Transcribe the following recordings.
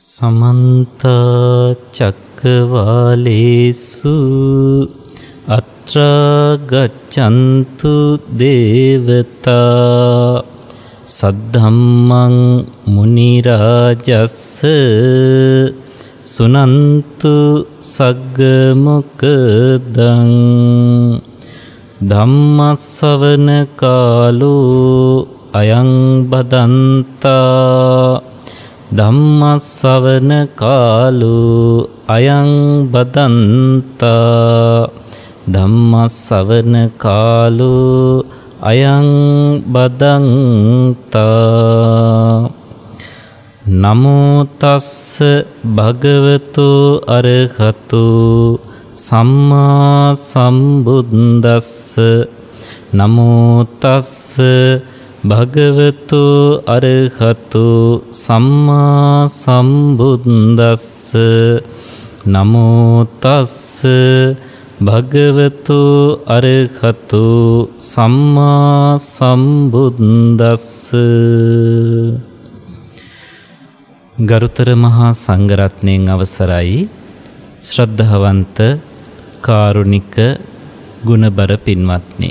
समन्त चक्रवालेषु अत्र गच्छन्तु देवता सद्धम्मं मुनिराजस्स सुनन्तु सग्गमुखदं धम्मश्रवण कालो अयं बदन्ता धम्मश्रवण कालो अयं बदन्ता धम्मश्रवण कालो अयं बदन्ता नमो तस्स भगवतो अरहतो सम्मा सम्बुද්දස්ස नमो तस्स भगवतो अरहतो सम्मा सम्बुද්දස්ස नमो तस्स भगवतो अरहतो सम्मा सम्बुද්දස්ස ගරුතර මහා සංඝරත්නයන් අවසරයි ශ්‍රද්ධාවන්ත කාරුණික ගුණබර පින්වත්නි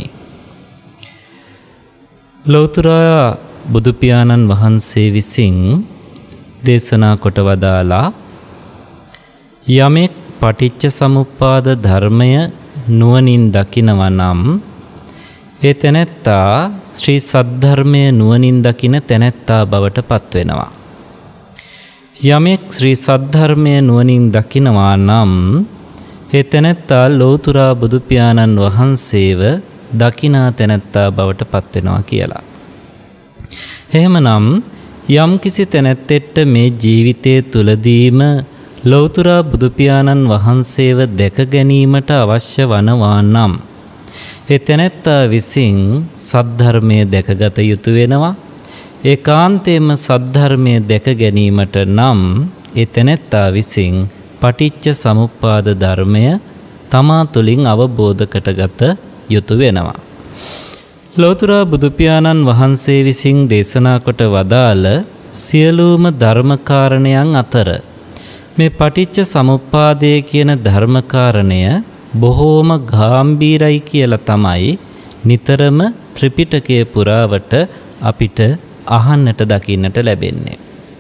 ලෞතර බුදු පියාණන් වහන්සේ විසින් දේශනා කොට වදාලා යමෙක් පටිච්ච සමුප්පාද ධර්මය නුවණින් දකිනවා නම් ඒ තැනැත්තා ශ්‍රී සද්ධර්මය නුවණින් දකින තැනැත්තා බවට පත් වෙනවා. යමෙක් ශ්‍රී සද්ධර්මය නුවණින් දකිනවා නම් ඒ තැනැත්තා ලෞතර බුදු පියාණන් වහන්සේව දකිනා තැනැත්තා බවට පත් වෙනවා කියලා. එහෙමනම් යම් කිසි තැනැත්තෙට මේ ජීවිතය තුලදීම ලෞතර බුදු පියාණන් වහන්සේව දැක ගැනීමට අවශ්‍ය වනවා නම් ඒ තැනැත්තා විසින් සද්ධර්මයේ දැකගත යුතු වෙනවා. ඒකාන්තයෙන්ම සද්ධර්මයේ දැක ගැනීමට නම් ඒ තැනැත්තා විසින් පටිච්ච සමුප්පාද ධර්මය තමා තුළින් අවබෝධ කරගත යුතු වෙනවා. ලෞතර බුදු පියාණන් වහන්සේ විසින් දේශනා කොට වදාළ සියලුම ධර්මකාරණයන් අතර මේ පටිච්ච සමුප්පාදය කියන ධර්මකාරණය බොහෝම ගැඹීරයි කියලා තමයි නිතරම ත්‍රිපිටකයේ පුරාවට අපිට අහන්නට දකින්නට ලැබෙන්නේ.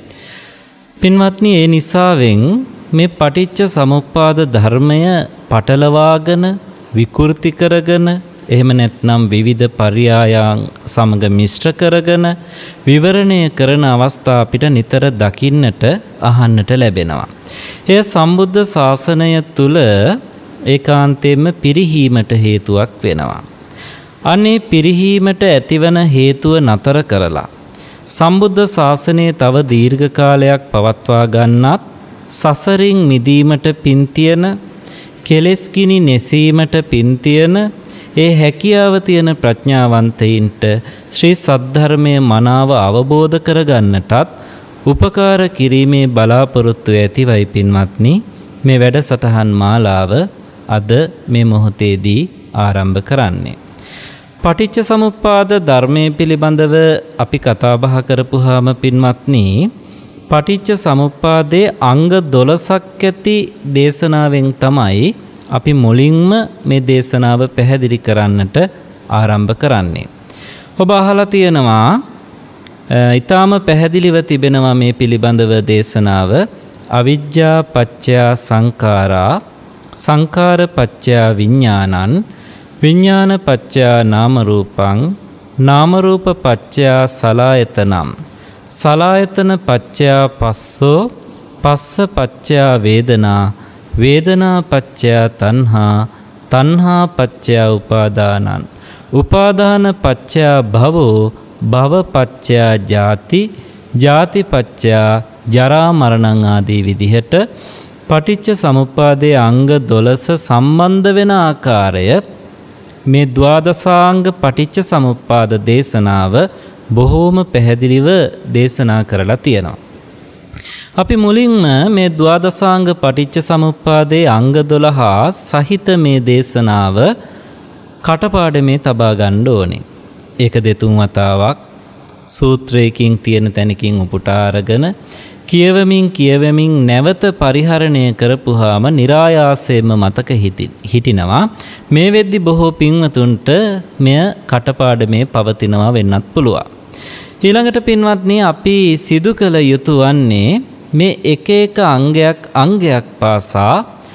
පින්වත්නි, ඒ නිසාවෙන් මේ පටිච්ච සමුප්පාද ධර්මය පටලවාගෙන විකෘති කරගෙන එහෙම නැත්නම් විවිධ පර්යායන් සමග මිශ්‍ර කරගෙන විවරණය කරන අවස්ථා අපිට නිතර දකින්නට අහන්නට ලැබෙනවා. එය සම්බුද්ධ ශාසනය තුල ඒකාන්තයෙන්ම පිරිහීමට හේතුවක් වෙනවා. අනේ පිරිහීමට ඇතිවන හේතුව නතර කරලා සම්බුද්ධ ශාසනය තව දීර්ඝ කාලයක් පවත්වා ගන්නත් සසරින් මිදීමට පින් තියෙන කෙලෙස් කිනි නැසීමට පින් තියෙන ඒ හැකියාව තියෙන ප්‍රඥාවන්තයින්ට ශ්‍රී සද්ධර්මයේ මනාව අවබෝධ කරගන්නටත් උපකාර කිරීමේ බලාපොරොත්තු ඇතිවයි පින්වත්නි මේ වැඩසටහන් මාලාව අද මේ මොහොතේදී ආරම්භ කරන්නේ. පටිච්ච සමුප්පාද ධර්මයේ පිළිබඳව අපි කතා බහ කරපුවාම පින්වත්නි පටිච්ච සමුප්පාදයේ අංග 12ක් ඇති දේශනාවෙන් තමයි අපි මුලින්ම මේ දේශනාව පැහැදිලි කරන්නට ආරම්භ කරන්නේ. ඔබ අහලා තියෙනවා ඊටාම පැහැදිලිව තිබෙනවා මේ පිළිබඳව දේශනාව අවිජ්ජා පත්‍ය සංඛාරා සංඛාර පත්‍ය විඥානං විඥාන පත්‍ය නාම රූපං නාම රූප පත්‍ය සලආයතනම් සලආයතන පත්‍ය පස්සෝ පස්ස පත්‍ය වේදනා වේදනා පත්‍ය තණ්හා තණ්හා පත්‍ය උපාදානං උපාදාන පත්‍ය භවෝ භව පත්‍ය ජාති ජාති පත්‍ය ජරා මරණං ආදී විදිහට පටිච්ච සමුප්පාදයේ අංග 12 සම්බන්ධ වෙන ආකාරය මේ ද්වාදසාංග පටිච්ච සමුප්පාද දේශනාව බොහෝම පැහැදිලිව දේශනා කරලා තියෙනවා. අපි මුලින්ම මේ ද්වාදසාංග පටිච්ච සමුප්පාදයේ අංග 12 සහිත මේ දේශනාව කටපාඩමේ තබා ගන්න ඕනේ. ඒක දෙතුන් වතාවක් සූත්‍රයකින් තියෙන තැනකින් උපුටා අරගෙන කියවමින් නැවත පරිහරණය කරපුවාම નિરાයාසයෙන්ම මතක හිටිනවා. මේ වෙද්දි බොහෝ පින්වතුන්ට මෙය කටපාඩමේ පවතිනවා වෙන්නත් පුළුවන්. ඊළඟට පින්වත්නි අපි සිදු කළ යුතු වන්නේ මේ එක එක අංගයක් පාසා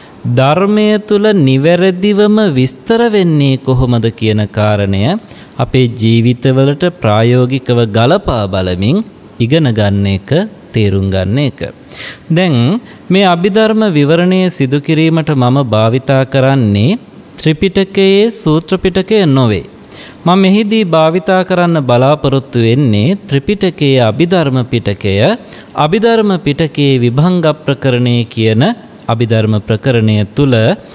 ධර්මය තුල නිවැරදිවම විස්තර වෙන්නේ කොහොමද කියන කාරණය අපේ ජීවිතවලට ප්‍රායෝගිකව ගලපා බලමින් ඉගෙන ගන්න එක, තේරුම් ගන්න එක. දැන් මේ අභිධර්ම විවරණය සිදු කිරීමට මම භාවිතා කරන්නේ ත්‍රිපිටකයේ සූත්‍ර පිටකය නොවේ. මම මෙහිදී භාවිතා කරන්න බලාපොරොත්තු වෙන්නේ ත්‍රිපිටකයේ අභිධර්ම පිටකය, අභිධර්ම පිටකයේ විභංග ප්‍රකරණය කියන අභිධර්ම ප්‍රකරණය තුල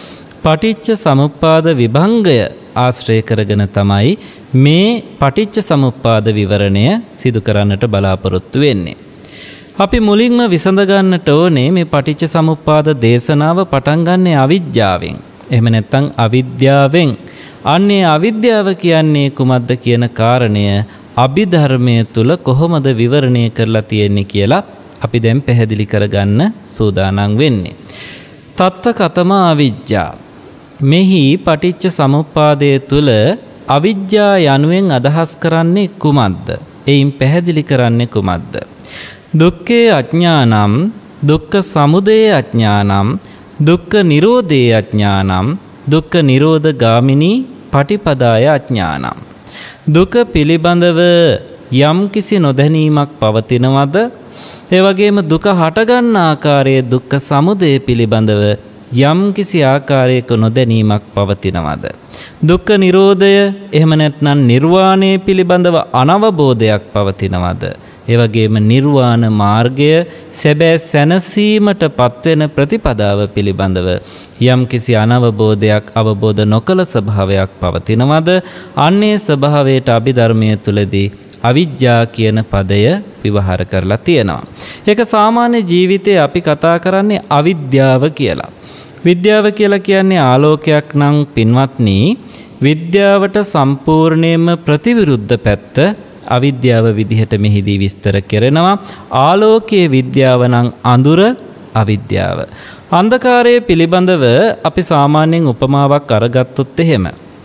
පටිච්ච සමුප්පාද විභංගය ආශ්‍රය කරගෙන තමයි මේ පටිච්ච සමුප්පාද විවරණය සිදු කරන්නට බලාපොරොත්තු වෙන්නේ. අපි මුලින්ම විසඳ ගන්නට ඕනේ මේ පටිච්ච සමුප්පාද දේශනාව පටන් ගන්නේ අවිජ්ජාවෙන්. එහෙම නැත්නම් අවිද්‍යාවෙන්. අන්නේ අවිද්‍යාව කියන්නේ කුමක්ද කියන කාරණය අභිධර්මය තුල කොහොමද විවරණය කරලා තියෙන්නේ කියලා අපි දැන් පැහැදිලි කරගන්න සූදානම් වෙන්නේ. තත්ත කතම අවිජ්ජා. මෙහි පටිච්ච සමුප්පාදයේ තුල අවිජ්ජා යනුවෙන් අදහස් කරන්නේ කුමක්ද? එයින් පැහැදිලි කරන්නේ කුමක්ද? දුක්ඛේ අඥානම්, දුක්ඛ සමුදය අඥානම්, දුක්ඛ නිරෝධේ අඥානම්, දුක්ඛ නිරෝධ ගාමිනී පටිපදාය අඥානම්. දුක පිළිබඳව යම් කිසි නොදැනීමක් පවතිනවද? ඒ වගේම දුක හටගන්න ආකාරයේ දුක්ඛ සමුදය පිළිබඳව යම් කිසි ආකාරයක නොදැනීමක් පවතිනවද? දුක්ඛ නිරෝධය එහෙම නැත්නම් නිර්වාණය පිළිබඳව අනවබෝධයක් පවතිනවද? ඒ වගේම නිර්වාණ මාර්ගය සැබෑ සැනසීමට පත්වෙන ප්‍රතිපදාව පිළිබඳව යම් කිසි අනවබෝධයක්, අවබෝධ නොකළ ස්වභාවයක් පවතිනවද? අන්නේ ස්වභාවයට අභිධර්මයේ තුලදී අවිජ්ජා කියන පදය විවහාර කරලා තියෙනවා. ඒක සාමාන්‍ය ජීවිතයේ අපි කතා කරන්නේ අවිද්‍යාව කියලා. විද්‍යාව කියලා කියන්නේ ආලෝකයක් නම් පින්වත්නි, විද්‍යාවට සම්පූර්ණයෙන්ම ප්‍රතිවිරුද්ධ පැත්ත අවිද්‍යාව විදිහට මෙහිදී විස්තර කරනවා. ආලෝකයේ විද්‍යාව නම් අඳුර අවිද්‍යාව. අන්ධකාරය පිළිබඳව අපි සාමාන්‍යයෙන් උපමාවක් අරගත්තොත් එහෙම.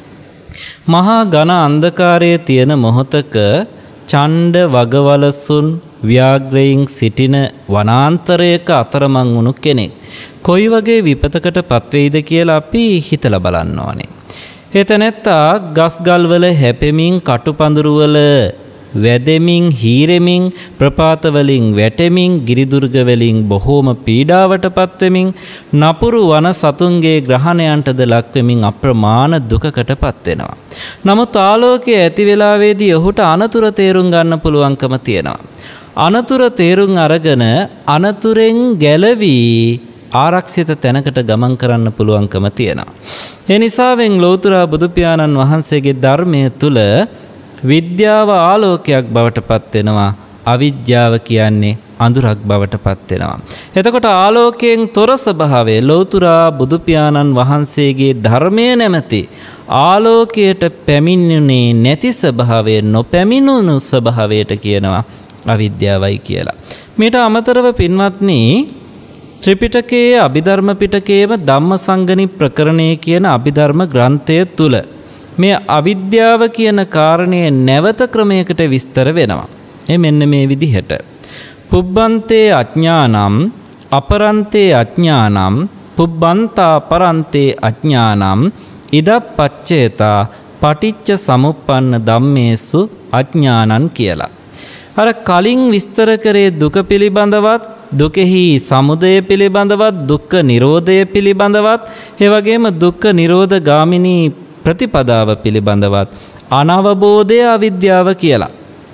මහා ඝන අන්ධකාරයේ තියෙන මොහොතක ඡණ්ඩ වගවලසුන් ව්‍යාග්‍රයෙන් සිටින වනාන්තරයක අතරමං වුණු කෙනෙක් කොයි වගේ විපතකට පත්වෙයිද කියලා අපි හිතලා බලන්න ඕනේ. එතනත්තා ගස්ගල් වල හැපෙමින්, කටුපඳුරුවල වැදෙමින්, හීරෙමින්, ප්‍රපාත වලින් වැටෙමින්, ගිරිදුර්ග වලින් බොහෝම පීඩාවට පත්වෙමින්, නපුරු වන සතුන්ගේ ග්‍රහණයන්ටද ලක් වෙමින් අප්‍රමාණ දුකකට පත් වෙනවා. නමුත් ආලෝකයේ ඇති වෙලාවේදී ඔහුට අනතුර තේරුම් ගන්න පුළුවන්කම තියෙනවා. අනතුර තේරුම් අරගෙන අනතුරෙන් ගැලවී ආරක්ෂිත තැනකට ගමන් කරන්න පුළුවන්කම තියෙනවා. ඒ නිසාවෙන් ලෞතර බුදු පියාණන් වහන්සේගේ ධර්මයේ තුල විද්‍යාව ආලෝකයක් බවට පත් වෙනවා. අවිද්‍යාව කියන්නේ අඳුරක් බවට පත් වෙනවා. එතකොට ආලෝකයෙන් තොර ස්වභාවය ලෞතර බුදු පියාණන් වහන්සේගේ ධර්මයේ නැමැති ආලෝකයට පැමිණුනේ නැති ස්වභාවය, නොපැමිණුණු ස්වභාවයට කියනවා අවිද්‍යාවයි කියලා. මේට අමතරව පින්වත්නි, ත්‍රිපිටකයේ අභිධර්ම පිටකයේම ධම්මසංගණි ප්‍රකරණය කියන අභිධර්ම ග්‍රන්ථය තුල මේ අවිද්‍යාව කියන කාරණය නැවත ක්‍රමයකට විස්තර වෙනවා. මෙන්න මේ විදිහට. පුබ්බන්තේ අඥානම්, අපරන්තේ අඥානම්, පුබ්බන්තා පරන්තේ අඥානම්, ඉදප්පච්චේතා පටිච්ච සමුප්පන්න ධම්මේසු අඥානං කියලා. අර කලින් විස්තර කරේ දුක පිළිබඳවත්, දුකෙහි සමුදය පිළිබඳවත්, දුක්ඛ නිරෝධය පිළිබඳවත්, ඒ වගේම දුක්ඛ නිරෝධ ගාමිනී ප්‍රතිපදාව පිළිබඳවත් අනවබෝධය අවිද්‍යාව කියලා.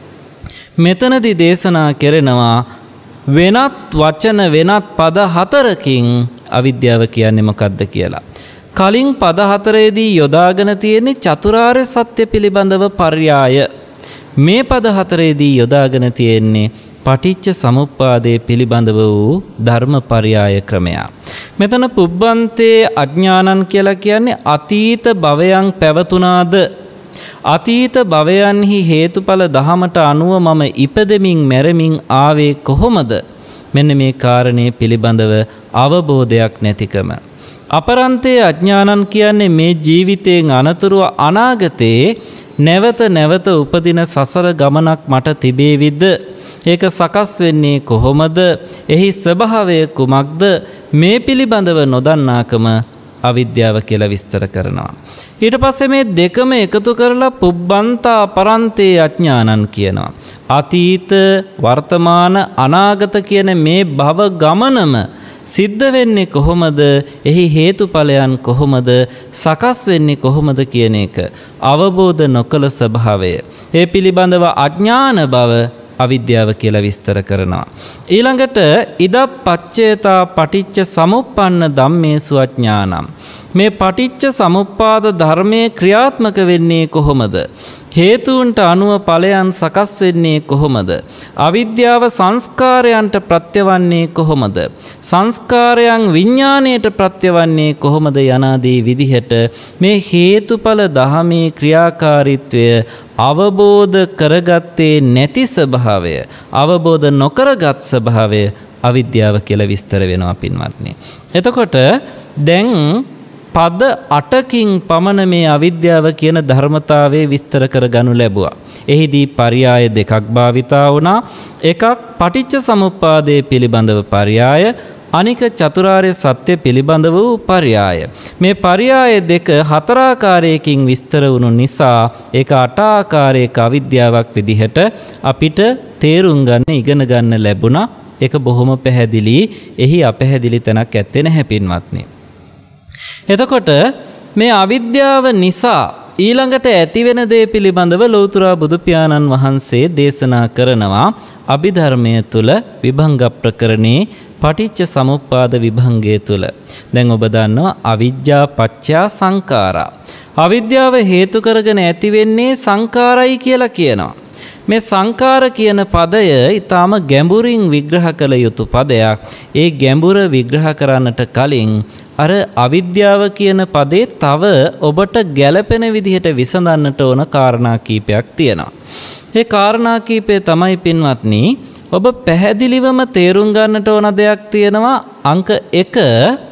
මෙතනදී දේශනා කරනවා වෙනත් වචන, වෙනත් පද 4කින් අවිද්‍යාව කියන්නේ මොකක්ද කියලා. කලින් පද 4ේදී යොදාගෙන තියෙන්නේ චතුරාර්ය සත්‍ය පිළිබඳව පර්යාය. මේ පද 4ේදී යොදාගෙන තියෙන්නේ පටිච්ච සමුප්පාදයේ පිළිබඳව වූ ධර්මපර්යාය ක්‍රමය. මෙතන පුබ්බන්තේ අඥානං කියලා කියන්නේ අතීත භවයන් පැවතුනාද, අතීත භවයන්හි හේතුඵල දහමට අනුව මම ඉපදෙමින් මැරෙමින් ආවේ කොහොමද? මෙන්න මේ කාරණේ පිළිබඳව අවබෝධයක් නැතිකම. අපරන්තේ අඥානං කියන්නේ මේ ජීවිතයෙන් අනතුරුව අනාගතේ නැවත නැවත උපදින සසර ගමනක් මට තිබේවිද? ඒක සකස් වෙන්නේ කොහොමද? එහි ස්වභාවය කුමක්ද? මේ පිළිබඳව නොදන්නාකම අවිද්‍යාව කියලා විස්තර කරනවා. ඊට පස්සේ මේ දෙකම එකතු කරලා පුබ්බන්තා අපරන්තේ අඥානං කියනවා. අතීත, වර්තමාන, අනාගත කියන මේ භව ගමනම සිද්ධ වෙන්නේ කොහොමද? එහි හේතුඵලයන් කොහොමද? සකස් වෙන්නේ කොහොමද කියන එක අවබෝධ නොකළ ස්වභාවය. ඒ පිළිබඳව අඥාන බව අවිද්‍යාව කියලා විස්තර කරනවා. ඊළඟට ඉදප්පච්චේතා පටිච්ච සමුප්පන්න ධම්මේසු අඥානං. මේ පටිච්ච සමුප්පාද ධර්මයේ ක්‍රියාත්මක වෙන්නේ කොහොමද? හේතුන්ට අනුව ඵලයන් සකස් වෙන්නේ කොහොමද? අවිද්‍යාව සංස්කාරයන්ට ප්‍රත්‍යවන්නේ කොහොමද? සංස්කාරයන් විඥාණයට ප්‍රත්‍යවන්නේ කොහොමද? යනාදී විදිහට මේ හේතුඵල ධමයේ ක්‍රියාකාරීත්වය අවබෝධ කරගත්තේ නැති ස්වභාවය, අවබෝධ නොකරගත් ස්වභාවය අවිද්‍යාව කියලා විස්තර වෙනවා පින්වත්නි. එතකොට දැන් පද 8කින් පමණ මේ අවිද්‍යාව කියන ධර්මතාවයේ විස්තර කරගනු ලැබුවා. එහිදී පර්යාය දෙකක් භාවිතා වුණා. එකක් පටිච්ච සමුප්පාදයේ පිළිබඳව පර්යාය, අනික චතුරාර්ය සත්‍ය පිළිබඳ වූ පර්යාය. මේ පර්යාය දෙක හතරාකාරයකින් විස්තර වුණු නිසා ඒක අටාකාරයක අවිද්‍යාවක් විදිහට අපිට තේරුම් ගන්න, ඉගෙන ගන්න ලැබුණා. ඒක බොහොම පැහැදිලි. එහි අපැහැදිලි තැනක් ඇත්තේ නැහැ පින්වත්නි. එතකොට මේ අවිද්‍යාව නිසා ඊළඟට ඇතිවෙන දේ පිළිබඳව ලෞතර බුදු පියාණන් වහන්සේ දේශනා කරනවා අභිධර්මය තුල විභංග ප්‍රකරණේ පටිච්ච සමුප්පාද විභංගය තුල. දැන් ඔබ දන්නවා අවිජ්ජා පත්‍යා සංඛාරා. අවිද්‍යාව හේතු කරගෙන ඇති වෙන්නේ සංඛාරයි කියලා කියනවා. මේ සංඛාර කියන පදය ඊටාම ගැඹුරින් විග්‍රහ කළ යුතු පදයක්. ඒ ගැඹුර විග්‍රහ කරන්නට කලින් අර අවිද්‍යාව කියන පදේ තව ඔබට ගැළපෙන විදිහට විසඳන්නට ඕන කාරණා කීපයක් තියෙනවා. ඒ කාරණා කීපය තමයි පින්වත්නි ඔබ පැහැදිලිවම තේරුම් ගන්නට ඕන දෙයක් තියෙනවා. අංක 1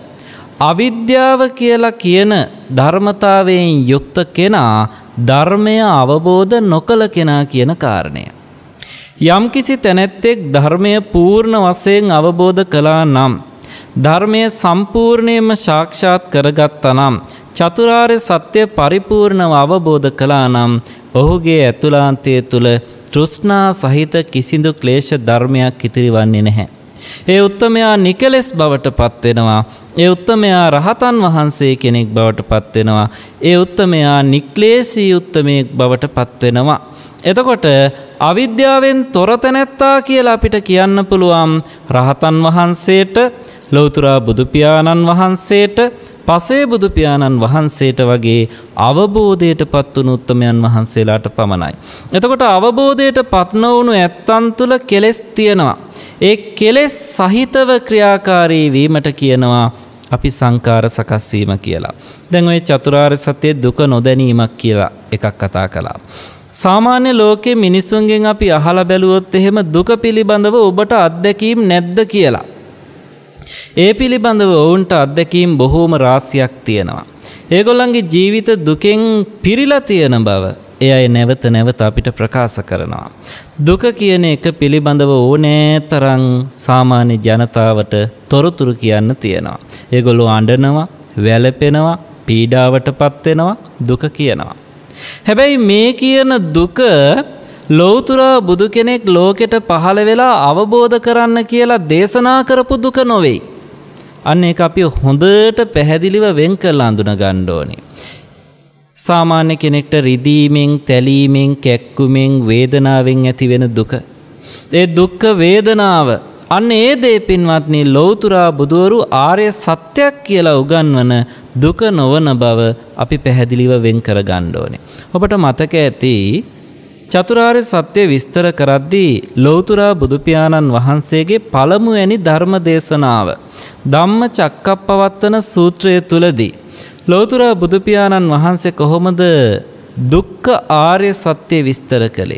අවිද්‍යාව කියලා කියන ධර්මතාවයෙන් යුක්ත කෙනා ධර්මය අවබෝධ නොකළ කෙනා කියන කාරණය. යම්කිසි තැනැත්තෙක් ධර්මය පූර්ණ වශයෙන් අවබෝධ කළා නම්, ධර්මය සම්පූර්ණයෙන්ම සාක්ෂාත් කරගත්තා නම්, චතුරාර්ය සත්‍ය පරිපූර්ණව අවබෝධ කළා නම් ඔහුගේ ඇතුළාන්තය තුළ තෘෂ්ණා සහිත කිසිදු ක්ලේශ ධර්මයක් ඉතිරිවන්නේ නැහැ. ඒ උත්තමයා නිකලස් බවට පත් වෙනවා. ඒ උත්තමයා රහතන් වහන්සේ කෙනෙක් බවට පත් වෙනවා. ඒ උත්තමයා නික්ලේශී උත්තමයෙක් බවට පත් වෙනවා. එතකොට අවිද්‍යාවෙන් තොර තැනැත්තා කියලා අපිට කියන්න පුළුවන් රහතන් වහන්සේට, ලෞතර බුදු පියාණන් වහන්සේට, පසේ බුදු පියාණන් වහන්සේට වගේ අවබෝධයට පත් වුණු උත්තමයන් වහන්සේලාට පමණයි. එතකොට අවබෝධයට පත් නොවුණු ඇත්තන් තුල කෙලෙස් තියෙනවා. ඒ කෙලෙස් සහිතව ක්‍රියාකාරී වීමට කියනවා අපි සංකාර සකස් වීම කියලා. දැන් ওই චතුරාර්ය සත්‍ය දුක නොදැනීමක් කියලා එකක් කතා කළා. සාමාන්‍ය ලෝකයේ මිනිසුන්ගෙන් අපි අහලා බැලුවොත් එහෙම දුක පිළිබඳව ඔබට අත්දැකීම් නැද්ද කියලා. ඒ පිළිබඳව ඔවුන්ට අත්දැකීම් බොහෝම රාශියක් තියෙනවා. ඒගොල්ලන්ගේ ජීවිත දුකෙන් පිරීලා තියෙන බව ඒ අය නැවත නැවත අපිට ප්‍රකාශ කරනවා. දුක කියන එක පිළිබඳව ඕනෑතරම් සාමාන්‍ය ජනතාවට තොරතුරු කියන්න තියෙනවා. ඒගොල්ලෝ අඬනවා, වැළපෙනවා, පීඩාවටපත් වෙනවා, දුක කියනවා. හැබැයි මේ කියන දුක ලෞතර බුදු කෙනෙක් ලෝකෙට පහළ වෙලා අවබෝධ කරන්න කියලා දේශනා කරපු දුක නොවේ. අන්න ඒක අපි හොඳට පැහැදිලිව වෙන් කරලා අඳුන ගන්න ඕනේ. සාමාන්‍ය කෙනෙක්ට රිදීමෙන්, තැලීමෙන්, කැක්කුමෙන්, වේදනාවෙන් ඇති වෙන දුක. ඒ දුක්ඛ වේදනාව අන්න ඒ දේ පින්වත්නි ලෞතර බුදවරු ආර්ය සත්‍යයක් කියලා උගන්වන දුක නොවන බව අපි පැහැදිලිව වෙන් කර ගන්න ඕනේ. ඔබට මතක ඇති චතුරාර්ය සත්‍ය විස්තර කරද්දී ලෞතර බුදු පියාණන් වහන්සේගේ පළමුවැනි ධර්ම දේශනාව ධම්මචක්කප්පවත්තන සූත්‍රය තුලදී ලෞතර බුදු පියාණන් වහන්සේ කොහොමද දුක්ඛ ආර්ය සත්‍ය විස්තර කළේ?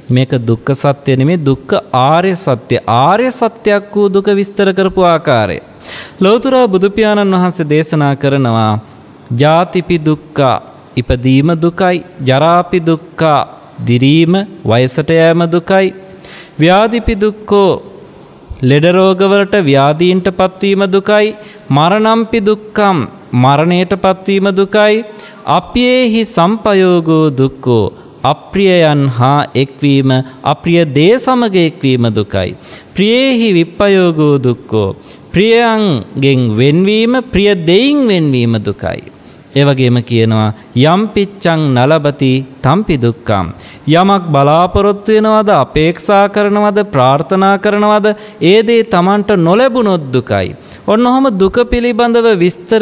මේක දුක්ඛ සත්‍ය නෙමෙයි දුක්ඛ ආර්ය සත්‍ය. ආර්ය සත්‍යයක් වූ දුක විස්තර කරපු ආකාරය. ලෞතර බුදු පියාණන් වහන්සේ දේශනා කරනවා ජාතිපි දුක්ඛ ඉපදීම දුකයි, ජරාපි දුක්ඛ දිරීම වයසට යෑම දුකයි, ව්‍යාධිපි දුක්ඛෝ ලෙඩ රෝගවලට ව්‍යාධීන්ට පත්වීම දුකයි, මරණම්පි දුක්ඛම් මරණයට පත්වීම දුකයි, අප්‍යෙහි සම්පයෝගෝ දුක්ඛෝ අප්‍රියයන් හා එක්වීම අප්‍රිය දේ සමග එක්වීම දුකයි, ප්‍රියේහි විප්පයෝගෝ දුක්ඛෝ ප්‍රියයන්ගෙන් වෙන්වීම ප්‍රිය දෙයින් වෙන්වීම දුකයි. ඒ වගේම කියනවා යම් පිච්ඡං නලබති තම්පි දුක්ඛම්, යමක් බලාපොරොත්තු වෙනවද, අපේක්ෂා කරනවද, ප්‍රාර්ථනා කරනවද, ඒ දේ Tamanට නොලැබුණොත් දුකයි. ඔන්නෝම දුක පිළිබඳව විස්තර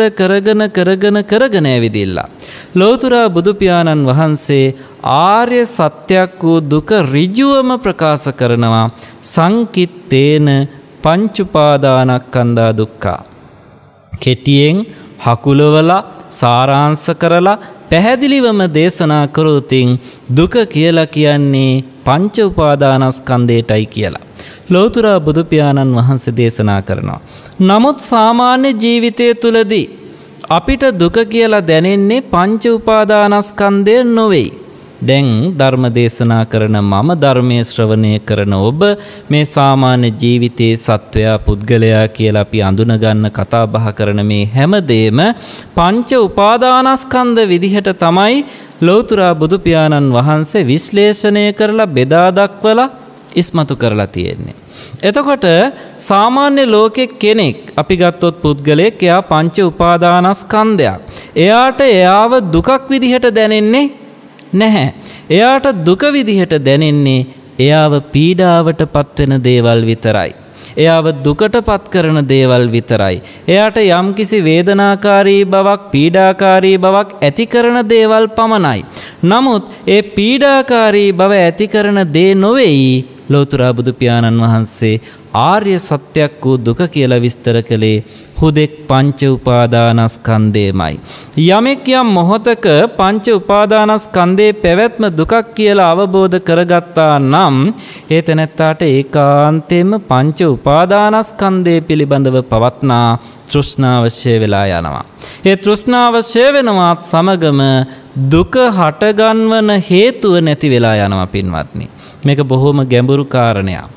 කරගෙන ඇවිදිලා ලෞතර බුදු පියාණන් වහන්සේ ආර්ය සත්‍යයක් වූ දුක ඍජුවම ප්‍රකාශ කරනවා. සංකිත්තේන පංච උපාදානස්කන්ධා දුක්ඛ. කෙටියෙන් හකුලවලා සාරාංශ කරලා පැහැදිලිවම දේශනා කරොතින් දුක කියලා කියන්නේ පංච උපාදානස්කන්ධයටයි කියලා ලෞතර බුදු පියාණන් වහන්සේ දේශනා කරනවා. නමුත් සාමාන්‍ය ජීවිතය තුලදී අපිට දුක කියලා දැනෙන්නේ පංච උපාදානස්කන්ධය නොවේ. දැන් ධර්ම දේශනා කරන මම, ධර්මයේ ශ්‍රවණය කරන ඔබ, මේ සාමාන්‍ය ජීවිතයේ සත්වයා පුද්ගලයා කියලා අපි අඳුන ගන්න කතා බහ කරන මේ හැමදේම පංච උපාදානස්කන්ධ විදිහට තමයි ලෞතර බුදු පියාණන් වහන්සේ විශ්ලේෂණය කරලා බෙදා දක්වලා ඉස්මතු කරලා තියෙන්නේ. එතකොට සාමාන්‍ය ලෝකෙක කෙනෙක් අපි ගත්තොත් පුද්ගලයෙක්, එයා පංච උපාදානස්කන්ධයක්. එයාට එයාව දුකක් විදිහට දැනෙන්නේ නැහැ. එයාට දුක විදිහට දැනෙන්නේ එයාව පීඩාවට පත්වෙන දේවල් විතරයි. එයාව දුකට පත් කරන දේවල් විතරයි. එයාට යම්කිසි වේදනාකාරී බවක්, පීඩාකාරී බවක් ඇති කරන දේවල් පමණයි. නමුත් ඒ පීඩාකාරී බව ඇති කරන දේ නොවේයි ලෞතර බුදු පියාණන් වහන්සේ ආර්ය සත්‍යයක් වූ දුක කියලා විස්තර කළේ හුදෙක් පංච උපාදානස්කන්ධයමයි. යමෙක් යම් මොහොතක පංච උපාදානස්කන්ධයේ පැවැත්ම දුකක් කියලා අවබෝධ කරගත්තා නම් ඒ තැනැත්තාට ඒකාන්තයෙන්ම පංච උපාදානස්කන්ධය පිළිබඳව පවත්නා තෘෂ්ණාවශ්‍ය වෙලා යනවා. ඒ තෘෂ්ණාවශ්‍ය වෙනවත් සමගම දුක හටගන්වන හේතුව නැති වෙලා යනවා පින්වත්නි. මේක බොහොම ගැඹුරු කාරණයක්.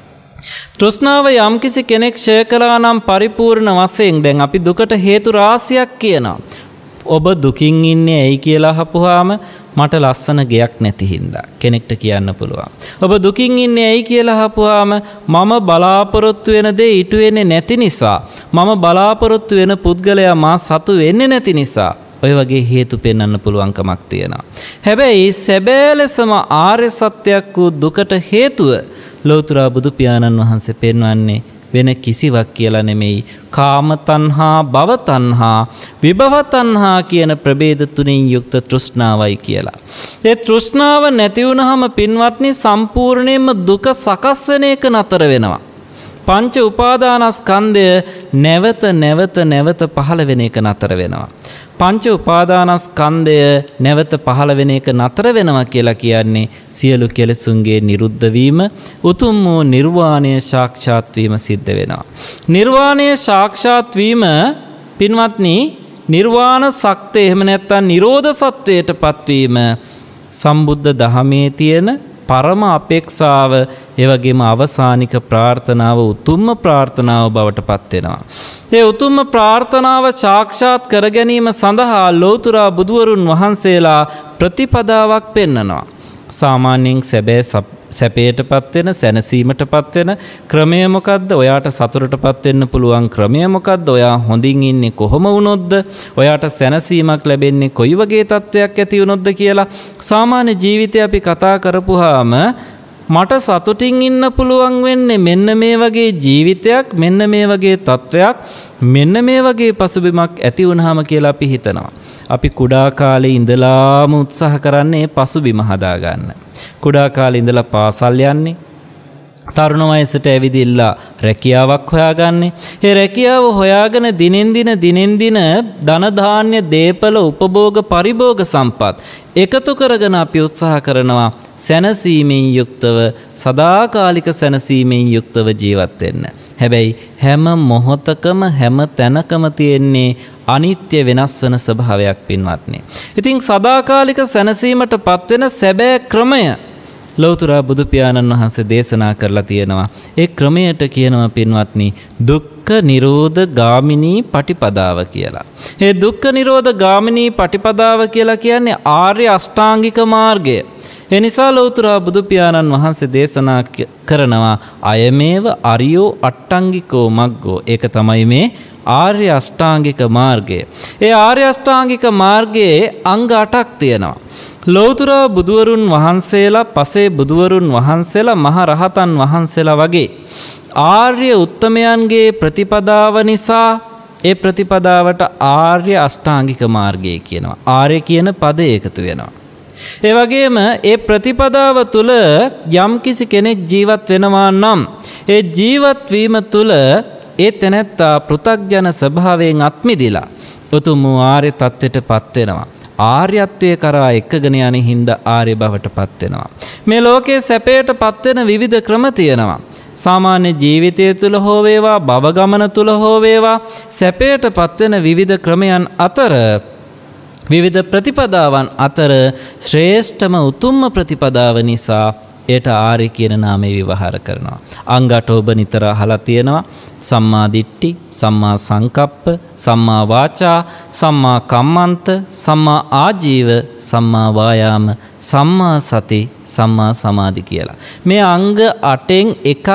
තෘෂ්ණාව යම්කිසි කෙනෙක් ක්ෂය කළා නම් පරිපූර්ණ වශයෙන් දැන් අපි දුකට හේතු රාශියක් කියනවා. ඔබ දුකින් ඉන්නේ ඇයි කියලා අහපුවාම මට ලස්සන ගෙයක් නැති හින්දා කෙනෙක්ට කියන්න පුළුවන්. ඔබ දුකින් ඉන්නේ ඇයි කියලා අහපුවාම මම බලාපොරොත්තු වෙන දේ ඉටු වෙන්නේ නැති නිසා, මම බලාපොරොත්තු වෙන පුද්ගලයා මා සතු වෙන්නේ නැති නිසා. ඔය වගේ හේතු පෙන්වන්න පුළුවන්කමක් තියෙනවා. හැබැයි සැබෑ ලෙසම ආර්ය සත්‍යයක් වූ දුකට හේතුව ලෞතර බුදු පියාණන් වහන්සේ පෙන්වන්නේ වෙන කිසිවක් කියලා නෙමෙයි, කාම තණ්හා, භව තණ්හා, විභව තණ්හා කියන ප්‍රභේද තුنين යුක්ත තෘෂ්ණාවයි කියලා. ඒ තෘෂ්ණාව නැති වුනහම පින්වත්නි සම්පූර්ණයෙන්ම දුක සකස් වෙන එක නතර වෙනවා. පංච උපාදානස්කන්ධය නැවත පහළ වෙන එක නතර වෙනවා. පංච උපාදානස්කන්ධය නැවත පහළ වෙන එක නතර වෙනවා කියලා කියන්නේ සියලු කෙලෙසුන්ගේ නිරුද්ධ වීම, උතුම් වූ නිර්වාණය සාක්ෂාත් වීම සිද්ධ වෙනවා. නිර්වාණය සාක්ෂාත් වීම පින්වත්නි නිර්වාණ සත්‍ය එහෙම නැත්නම් නිරෝධ සත්‍යයට පත්වීම සම්බුද්ධ දහමේ තියෙන පරම අපේක්ෂාව, ඒ වගේම අවසානික ප්‍රාර්ථනාව, උතුම්ම ප්‍රාර්ථනාව බවට පත් වෙනවා. ඒ උතුම්ම ප්‍රාර්ථනාව සාක්ෂාත් කර ගැනීම සඳහා ලෞතර බුදුවරුන් වහන්සේලා ප්‍රතිපදාවක් පෙන්වනවා. සාමාන්‍යයෙන් සැපයටපත් වෙන, සැනසීමටපත් වෙන ක්‍රමය මොකද්ද? ඔයාට සතුටටපත් වෙන්න පුළුවන් ක්‍රමය මොකද්ද? ඔයා හොඳින් ඉන්නේ කොහොම වුණොත්ද? ඔයාට සැනසීමක් ලැබෙන්නේ කොයි වගේ තත්ත්වයක් ඇති වුණොත්ද කියලා සාමාන්‍ය ජීවිතේ අපි කතා කරපුවාම මට සතුටින් ඉන්න පුළුවන් වෙන්නේ මෙන්න මේ වගේ ජීවිතයක්, මෙන්න මේ වගේ තත්ත්වයක්, මෙන්න මේ වගේ පසුබිමක් ඇති වුණාම කියලා අපි හිතනවා. අපි කුඩා කාලේ ඉඳලාම උත්සාහ කරන්නේ පසුබිම හදාගන්න. කුඩා කාලේ ඉඳලා පාසල් යන්නේ, තරුණ වයසට ඇවිදිලා රැකියාවක් හොයාගන්නේ. ඒ රැකියාව හොයාගෙන දිනෙන් දින ධන ධාන්‍ය දීපල උපභෝග පරිභෝග සම්පත් එකතු කරගෙන අපි උත්සාහ කරනවා සැනසීමෙන් යුක්තව සදාකාලික සැනසීමෙන් යුක්තව ජීවත් වෙන්න. හැබැයි හැම මොහොතකම හැම තැනකම තියෙන්නේ අනිත්‍ය වෙනස් වෙන ස්වභාවයක් පින්වත්නි. ඉතින් සදාකාලික සැනසීමටපත් වෙන සැබෑ ක්‍රමය ලෞතර බුදු පියාණන් වහන්සේ දේශනා කරලා තියෙනවා. ඒ ක්‍රමයට කියනවා පින්වත්නි දුක්ඛ නිරෝධ ගාමිනී පටිපදාව කියලා. ඒ දුක්ඛ නිරෝධ ගාමිනී පටිපදාව කියලා කියන්නේ ආර්ය අෂ්ටාංගික මාර්ගය. ඒ නිසා ලෞතර බුදු පියාණන් වහන්සේ දේශනා කරනවා අයමේව අරියෝ අට්ටංගිකෝ මග්ගෝ. ඒක තමයි මේ ආර්ය අෂ්ටාංගික මාර්ගය. ඒ ආර්ය අෂ්ටාංගික මාර්ගයේ අංග 8ක් තියෙනවා. ලෞතර බුදුවරුන් වහන්සේලා පසේ බුදුවරුන් වහන්සේලා මහ රහතන් වහන්සේලා වගේ ආර්ය උත්තමයන්ගේ ප්‍රතිපදාව නිසා ඒ ප්‍රතිපදාවට ආර්ය අෂ්ටාංගික මාර්ගය කියනවා. ආර්ය කියන පදේ එකතු වෙනවා. ඒ වගේම ඒ ප්‍රතිපදාව තුළ යම්කිසි කෙනෙක් ජීවත් වෙනවා නම් ඒ ජීවත් වීම තුළ ඒ තැනැත්තා පෘථග්ජන ස්වභාවයෙන් අත්මිදිලා උතුම් ආර්ය තත්ත්වයටපත් වෙනවා. ආර්යත්වයේ කරා එක්කගෙන යන හින්දා ආර්ය බවටපත් වෙනවා. මේ ලෝකයේ සැපයටපත් වෙන විවිධ ක්‍රම තියෙනවා. සාමාන්‍ය ජීවිතය තුළ හෝ වේවා භව ගමන තුළ හෝ වේවා සැපයටපත් වෙන විවිධ ක්‍රමයන් අතර විවිධ ප්‍රතිපදාවන් අතර ශ්‍රේෂ්ඨම උතුම්ම ප්‍රතිපදාව නිසා ඒට ආර්ය කියන නාමය විවහාර කරනවා. අංගට ඔබ නිතර අහලා තියෙනවා සම්මා දිට්ඨි, සම්මා සංකප්ප, සම්මා වාචා, සම්මා කම්මන්ත, සම්මා ආජීව, සම්මා වායාම, සම්මා සති, සම්මා සමාධි කියලා. මේ අංග 8න්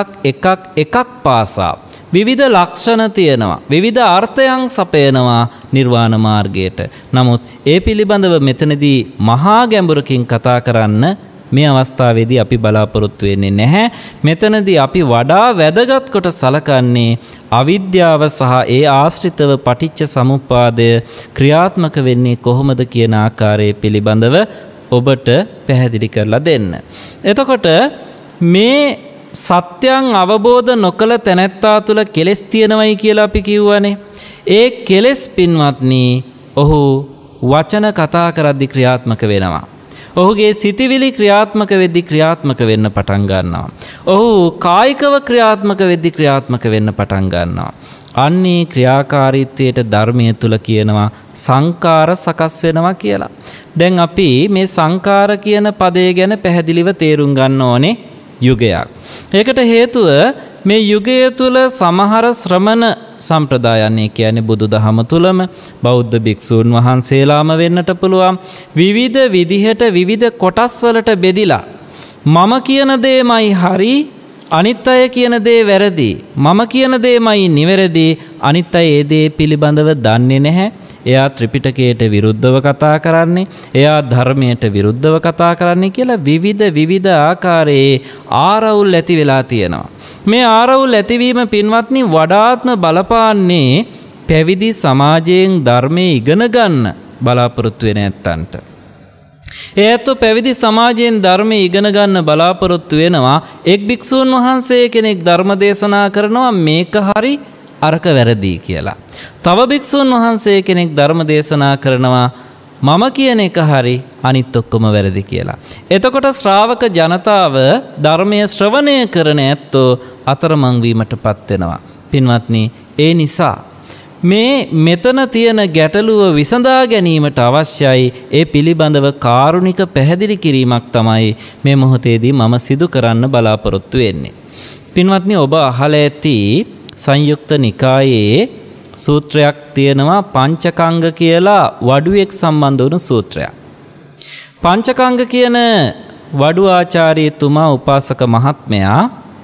එකක් පාසා විවිධ ලක්ෂණ තියෙනවා. විවිධ අර්ථයන් සපයනවා නිර්වාණ මාර්ගයට. නමුත් ඒ පිළිබඳව මෙතනදී මහා ගැඹුරකින් කතා කරන්න මේ අවස්ථාවේදී අපි බලාපොරොත්තු වෙන්නේ නැහැ. මෙතනදී අපි වඩා වැදගත් කොට සලකන්නේ අවිද්‍යාව සහ ඒ ආශ්‍රිතව පටිච්ච සමුප්පාදය ක්‍රියාත්මක වෙන්නේ කොහොමද කියන ආකාරය පිළිබඳව ඔබට පැහැදිලි කරලා දෙන්න. එතකොට මේ සත්‍යං අවබෝධ නොකළ තැනැත්තා තුළ කෙලෙස් තියෙනවයි කියලා අපි කිව්වනේ. ඒ කෙලෙස් පින්වත්නි ඔහු වචන කතා කරද්දී ක්‍රියාත්මක වෙනවා. ඔහුගේ සිතිවිලි ක්‍රියාත්මක වෙද්දී ක්‍රියාත්මක වෙන්න පටන් ගන්නවා. ඔහු කායිකව ක්‍රියාත්මක වෙද්දී ක්‍රියාත්මක වෙන්න පටන් ගන්නවා. අන්නේ ක්‍රියාකාරීත්වයට ධර්මයේ තුල කියනවා සංකාර සකස් වෙනවා කියලා. දැන් අපි මේ සංකාර කියන පදය ගැන පැහැදිලිව තේරුම් ගන්න ඕනේ යුගයක්. ඒකට හේතුව මේ යුගය තුල සමහර ශ්‍රමණ සම්ප්‍රදායන් කියන්නේ බුදුදහම තුලම බෞද්ධ භික්ෂූන් වහන්සේලාම වෙන්නට පුළුවන් විවිධ විදිහට විවිධ කොටස් වලට බෙදිලා මම කියන දේමයි හරි අනිත් අය කියන දේ වැරදි මම කියන දේමයි නිවැරදි අනිත් අය ඒ දේ පිළිබඳව දන්නේ නැහැ. එයා ත්‍රිපිටකයට විරුද්ධව කතා කරන්නේ, එයා ධර්මයට විරුද්ධව කතා කරන්නේ කියලා විවිධ ආකාරයේ ආරවුල් ඇති වෙලා තියෙනවා. මේ ආරවුල් ඇතිවීම පින්වත්නි වඩාත්ම බලපාන්නේ පැවිදි සමාජයෙන් ධර්මයේ ඉගෙන ගන්න බලාපොරොත්තු වෙන ඇත්තන්ට. ඒත් පැවිදි සමාජයෙන් ධර්මයේ ඉගෙන ගන්න බලාපොරොත්තු වෙනවා. එක් භික්ෂූන් වහන්සේ කෙනෙක් ධර්ම දේශනා කරනවා මේක හරි අරක වැරදි කියලා. තව භික්ෂුන් වහන්සේ කෙනෙක් ධර්ම දේශනා කරනවා මම කියන එක හරි අනිත් ඔක්කොම වැරදි කියලා. එතකොට ශ්‍රාවක ජනතාව ධර්මයේ ශ්‍රවණය කරන ඇත්තෝ අතරමං වීමටපත් වෙනවා. පින්වත්නි, ඒ නිසා මේ මෙතන තියෙන ගැටලුව විසඳා ගැනීමට අවශ්‍යයි ඒ පිළිබඳව කාරුණික පැහැදිලි කිරීමක් තමයි මේ මොහොතේදී මම සිදු කරන්න බලාපොරොත්තු වෙන්නේ. පින්වත්නි, ඔබ අහලා ඇති සංයුක්ත නිකායේ සූත්‍රයක් තියෙනවා පංචකංග කියලා වඩුවෙක් සම්බන්ධ වුණු සූත්‍රයක්. පංචකංග කියන වඩු ආචාර්යතුමා උපාසක මහත්මයා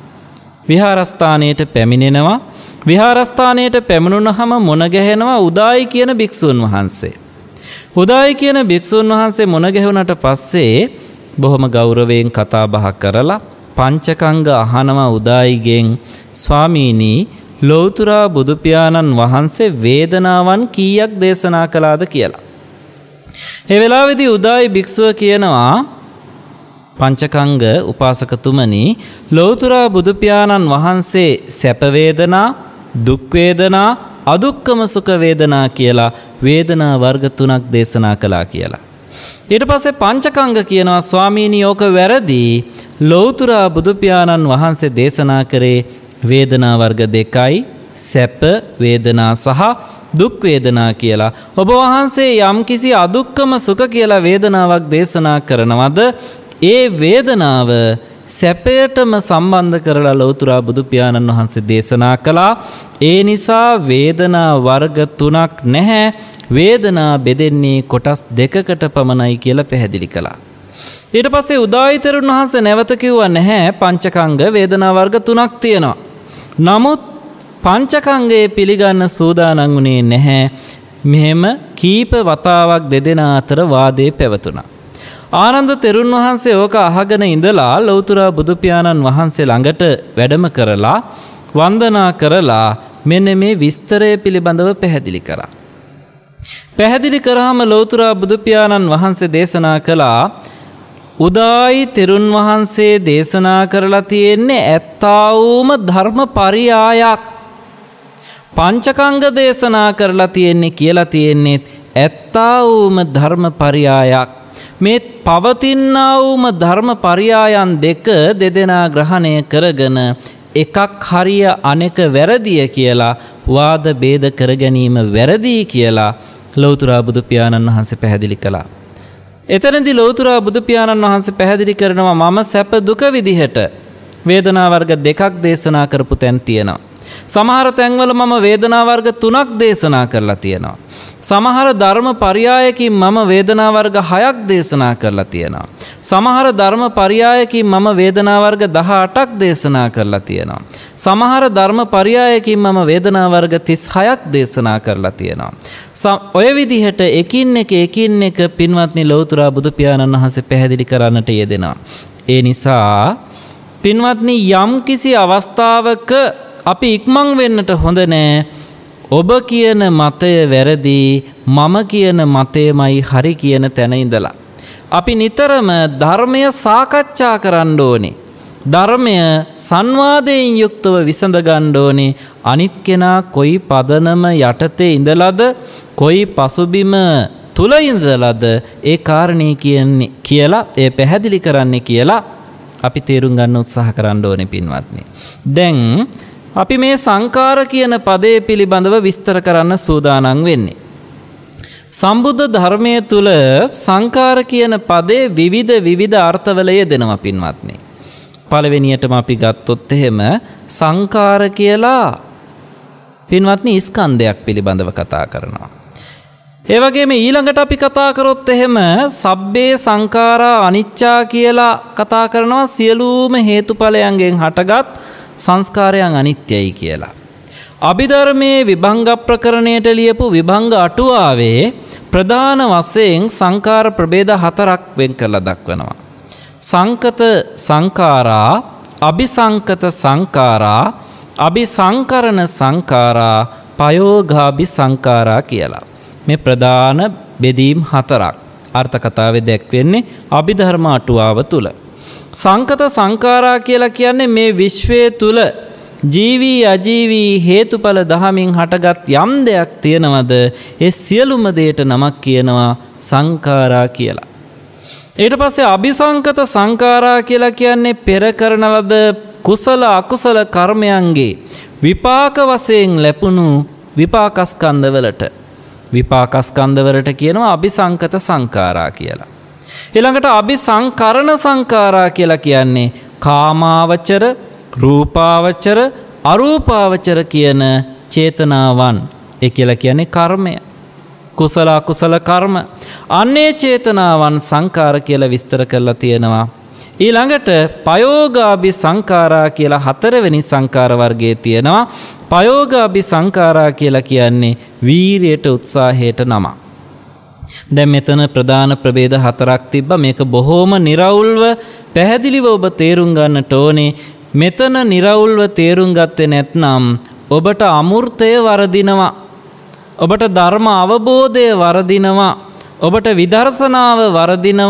විහාරස්ථානයට පැමිණෙනවා. විහාරස්ථානයට පැමිණුණහම මුණ ගැහෙනවා උදායි කියන භික්ෂුන් වහන්සේ. උදායි කියන භික්ෂුන් වහන්සේ මුණ ගැහුණට පස්සේ බොහොම ගෞරවයෙන් කතා බහ කරලා පංචකංග අහනවා උදායිගෙන් ස්වාමීනි ලෞතර බුදු පියාණන් වහන්සේ වේදනාවන් කීයක් දේශනා කළාද කියලා. ඒ වෙලාවේදී උදායි භික්ෂුව කියනවා පංචකංග උපාසකතුමනි ලෞතර බුදු පියාණන් වහන්සේ සැප වේදනා දුක් වේදනා අදුක්කම සුඛ වේදනා කියලා වේදනා වර්ග තුනක් දේශනා කළා කියලා. ඊට පස්සේ පංචකංග කියනවා ස්වාමීනි ඕක වැරදි. ලෞතර බුදු පියාණන් වහන්සේ දේශනා කරේ වේදනා වර්ග දෙකයි සැප වේදනා සහ දුක් වේදනා කියලා. ඔබ වහන්සේ යම්කිසි අදුක්කම සුඛ කියලා වේදනාවක් දේශනා කරනවද ඒ වේදනාව සැපයටම සම්බන්ධ කරලා ලෞතර බුදු පියාණන් වහන්සේ දේශනා කළා. ඒ නිසා වේදනා වර්ග තුනක් නැහැ. වේදනා බෙදෙන්නේ කොටස් දෙකකට පමණයි කියලා පැහැදිලි කළා. ඊට පස්සේ උදායිතරුන් වහන්සේ නැවත කිව්වා නැහැ පංචකංග වේදනා වර්ග තුනක් තියෙනවා. නමුත් පංචකංගයේ පිළිගන්න සූදානම් වුණේ නැහැ. මෙහෙම කීප වතාවක් දෙදෙනා අතර වාදේ පැවතුණා. ආනන්ද තෙරුන් වහන්සේ ඕක අහගෙන ඉඳලා ලෞතර බුදු පියාණන් වහන්සේ ළඟට වැඩම කරලා වන්දනා කරලා මෙන්න මේ විස්තරය පිළිබඳව පැහැදිලි කරා. පැහැදිලි කරාම ලෞතර බුදු පියාණන් වහන්සේ දේශනා කළා උදායි තෙරුන් වහන්සේ දේශනා කරලා තියෙන්නේ ඇත්තා වූම ධර්ම පරියායක්. පංචකංග දේශනා කරලා තියෙන්නේ කියලා තියෙන්නේ ඇත්තා වූම ධර්ම පරියායක්. මේ පවතිනා වූම ධර්ම පරියායන් දෙක දෙදෙනා ග්‍රහණය කරගෙන එකක් හරිය අනෙක වැරදිය කියලා වාද ભેද කර ගැනීම වැරදි කියලා ලෞතර බුදු පියාණන් වහන්සේ පැහැදිලි කළා. එතනදී ලෞතර බුදු පියාණන් වහන්සේ පැහැදිලි කරනවා මම සැප දුක විදිහට වේදනා වර්ග දෙකක් දේශනා කරපු තැන් තියෙනවා. සමහර තැන්වල මම වේදනා වර්ග තුනක් දේශනා කරලා තියෙනවා. සමහර ධර්ම පරියායකින් මම වේදනා වර්ග 6ක් දේශනා කරලා තියෙනවා. සමහර ධර්ම පරියායකින් මම වේදනා වර්ග 18ක් දේශනා කරලා තියෙනවා. සමහර ධර්ම පරියායකින් මම වේදනා වර්ග 36ක් දේශනා කරලා තියෙනවා. ඔය විදිහට එකින් එක පින්වත්නි ලෞතර බුදු පියාණන් වහන්සේ පැහැදිලි කරන්නට යෙදෙනවා. ඒ නිසා පින්වත්නි යම් කිසි අවස්ථාවක අපි ඉක්මන් වෙන්නට හොඳ නෑ. ඔබ කියන මතය වැරදි මම කියන මතයමයි හරි කියන තැන ඉඳලා. අපි නිතරම ධර්මය සාකච්ඡා කරන්න ඕනේ. ධර්මය සංවාදයෙන් යුක්තව විසඳ ගන්න ඕනේ. අනිත් කෙනා කොයි පදනම යටතේ ඉඳලාද කොයි පසුබිම තුල ඉඳලාද ඒ කාරණේ කියන්නේ කියලා ඒ පැහැදිලි කරන්නේ කියලා අපි තේරුම් ගන්න උත්සාහ කරන්න ඕනේ පින්වත්නි. දැන් අපි මේ සංකාර කියන පදයේ පිළිබඳව විස්තර කරන්න සූදානම් වෙන්නේ. සම්බුද්ධ ධර්මයේ තුල සංකාර කියන පදේ විවිධ අර්ථවල යෙදෙනවා පින්වත්නි. පළවෙනියටම අපි ගත්තොත් එහෙම සංකාර කියලා පින්වත්නි ස්කන්ධයක් පිළිබඳව කතා කරනවා. ඒ වගේම ඊළඟට අපි කතා කරොත් එහෙම සබ්බේ සංඛාරා අනිච්චා කියලා කතා කරනවා සියලුම හේතුඵලයන්ගෙන් හටගත් සංස්කාරයන් අනිත්‍යයි කියලා. අභිධර්මයේ විභංග ප්‍රකරණයට ලියපු විභංග අටුවාවේ ප්‍රධාන වශයෙන් සංකාර ප්‍රභේද 4ක් වෙන් කරලා දක්වනවා. සංකත සංඛාරා, අபிසංකත සංඛාරා, අபிසංකරණ සංඛාරා, පයෝගාභි සංඛාරා කියලා. මේ ප්‍රධාන බෙදීම් 4ක් අර්ථ කතාවේ දැක්වෙන්නේ අභිධර්ම අටුවාව තුල. සංකත සංඛාරා කියලා කියන්නේ මේ විශ්වයේ තුල ජීවී අජීවී හේතුඵල දහමින් හටගත් යම් දෙයක් තියෙනවද ඒ සියලුම දේට නමක් කියනවා සංඛාරා කියලා. ඊට පස්සේ අபிසංකත සංඛාරා කියලා කියන්නේ පෙර කරන ලද කුසල අකුසල කර්මයන්ගේ විපාක වශයෙන් ලැබුණු විපාකස්කන්ධවලට විපාකස්කන්ධවලට කියනවා අபிසංකත සංඛාරා කියලා. ඊළඟට අபிසංකරණ සංඛාරා කියලා කියන්නේ කාමාවචර, රූපාවචර, අරූපාවචර කියන චේතනාවන්. ඒ කියලා කියන්නේ කර්මය. කුසල අකුසල කර්ම. අන්නේ චේතනාවන් සංඛාර කියලා විස්තර කරලා තියෙනවා. ඊළඟට පයෝගාභි සංඛාරා කියලා 4 වෙනි සංඛාර වර්ගයේ තියෙනවා. පයෝගාභි සංඛාරා කියලා කියන්නේ වීරියට උත්සාහයට නම. දැන් මෙතන ප්‍රධාන ප්‍රභේද 4ක් තිබ්බා. මේක බොහොම निराවුල්ව පැහැදිලිව ඔබ තේරුම් ගන්නට ඕනේ. මෙතන निराවුල්ව තේරුම් ගත්තේ නැත්නම් ඔබට අමෘතය වරදිනවා. ඔබට ධර්ම අවබෝධය වරදිනවා. ඔබට විදර්ශනාව වරදිනවා.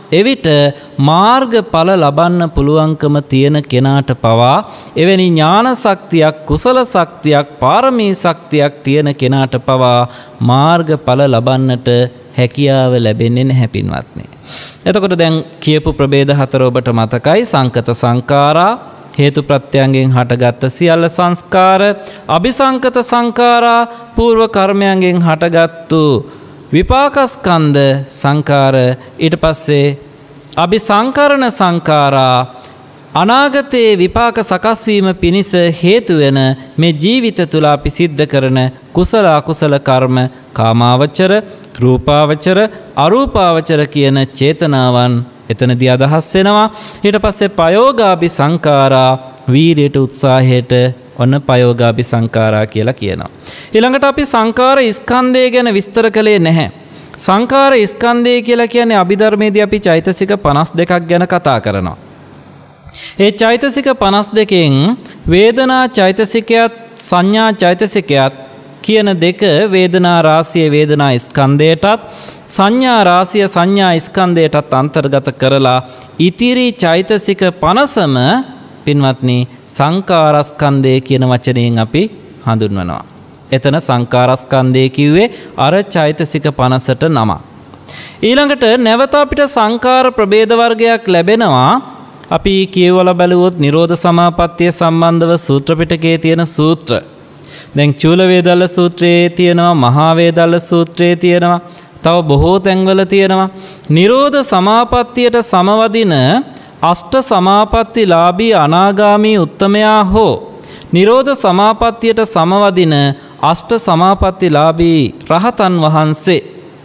එවිට මාර්ගඵල ලබන්න පුළුවන්කම තියෙන කෙනාට පවා එවැනි ඥාන ශක්තියක් කුසල ශක්තියක් පාරමී ශක්තියක් තියෙන කෙනාට පවා මාර්ගඵල ලබන්නට හැකියාව ලැබෙන්නේ නැහැ පින්වත්නි. එතකොට දැන් කියපු ප්‍රභේද හතර ඔබට මතකයි. සංකත සංඛාරා හේතු ප්‍රත්‍යයන්ගෙන් හටගත් සියල්ල සංස්කාර, අபிසංකත සංඛාරා పూర్ව කර්මයන්ගෙන් හටගත්තු විපාකස්කන්ධ සංඛාර, ඊට පස්සේ අபிසංකරණ සංඛාරා අනාගතයේ විපාක සකස් වීම පිණිස හේතු වෙන මේ ජීවිත තුල අපි සිද්ධ කරන කුසල අකුසල කර්ම කාමාවචර, රූපාවචර, අරූපාවචර කියන චේතනාවන් එතනදී අදහස් වෙනවා. ඊට පස්සේ පයෝගාභි සංඛාරා වීරියට උත්සාහයට ඔන්න පයෝගාභි සංඛාරා කියලා කියනවා. ඊළඟට අපි සංඛාර ස්කන්ධය ගැන විස්තර කළේ නැහැ. සංඛාර ස්කන්ධය කියලා කියන්නේ අභිධර්මයේදී අපි චෛතසික 52ක් ගැන කතා කරනවා. ඒ චෛතසික 52කින් වේදනා චෛතසිකයත් සංඥා චෛතසිකයත් කියන දෙක වේදනා රාශිය වේදනා ස්කන්ධයටත් සංඥා රාශිය සංඥා ස්කන්ධයටත් අන්තර්ගත කරලා ඉතිරි චෛතසික 50ම පින්වත්නි සංඛාරස්කන්ධය කියන වචනයෙන් අපි හඳුන්වනවා. එතන සංඛාරස්කන්ධය කිව්වේ අර චෛතසික 50ට නම. ඊළඟට නැවත අපිට සංඛාර ප්‍රභේද වර්ගයක් ලැබෙනවා. අපි කියවලා බලුවොත් නිරෝධ සමාපත්තිය සම්බන්ධව සූත්‍ර පිටකයේ තියෙන සූත්‍ර. දැන් චූල වේදල්ල සූත්‍රයේ තියෙනවා, මහා වේදල්ල සූත්‍රයේ තියෙනවා, තව බොහෝ තැන්වල තියෙනවා. නිරෝධ සමාපත්තියට සමවදින අෂ්ට සමාපත්තිලාභී අනාගාමී උත්තමයා හෝ නිරෝධ සමාපත්තියට සමවදින අෂ්ට සමාපත්තිලාභී රහතන් වහන්සේ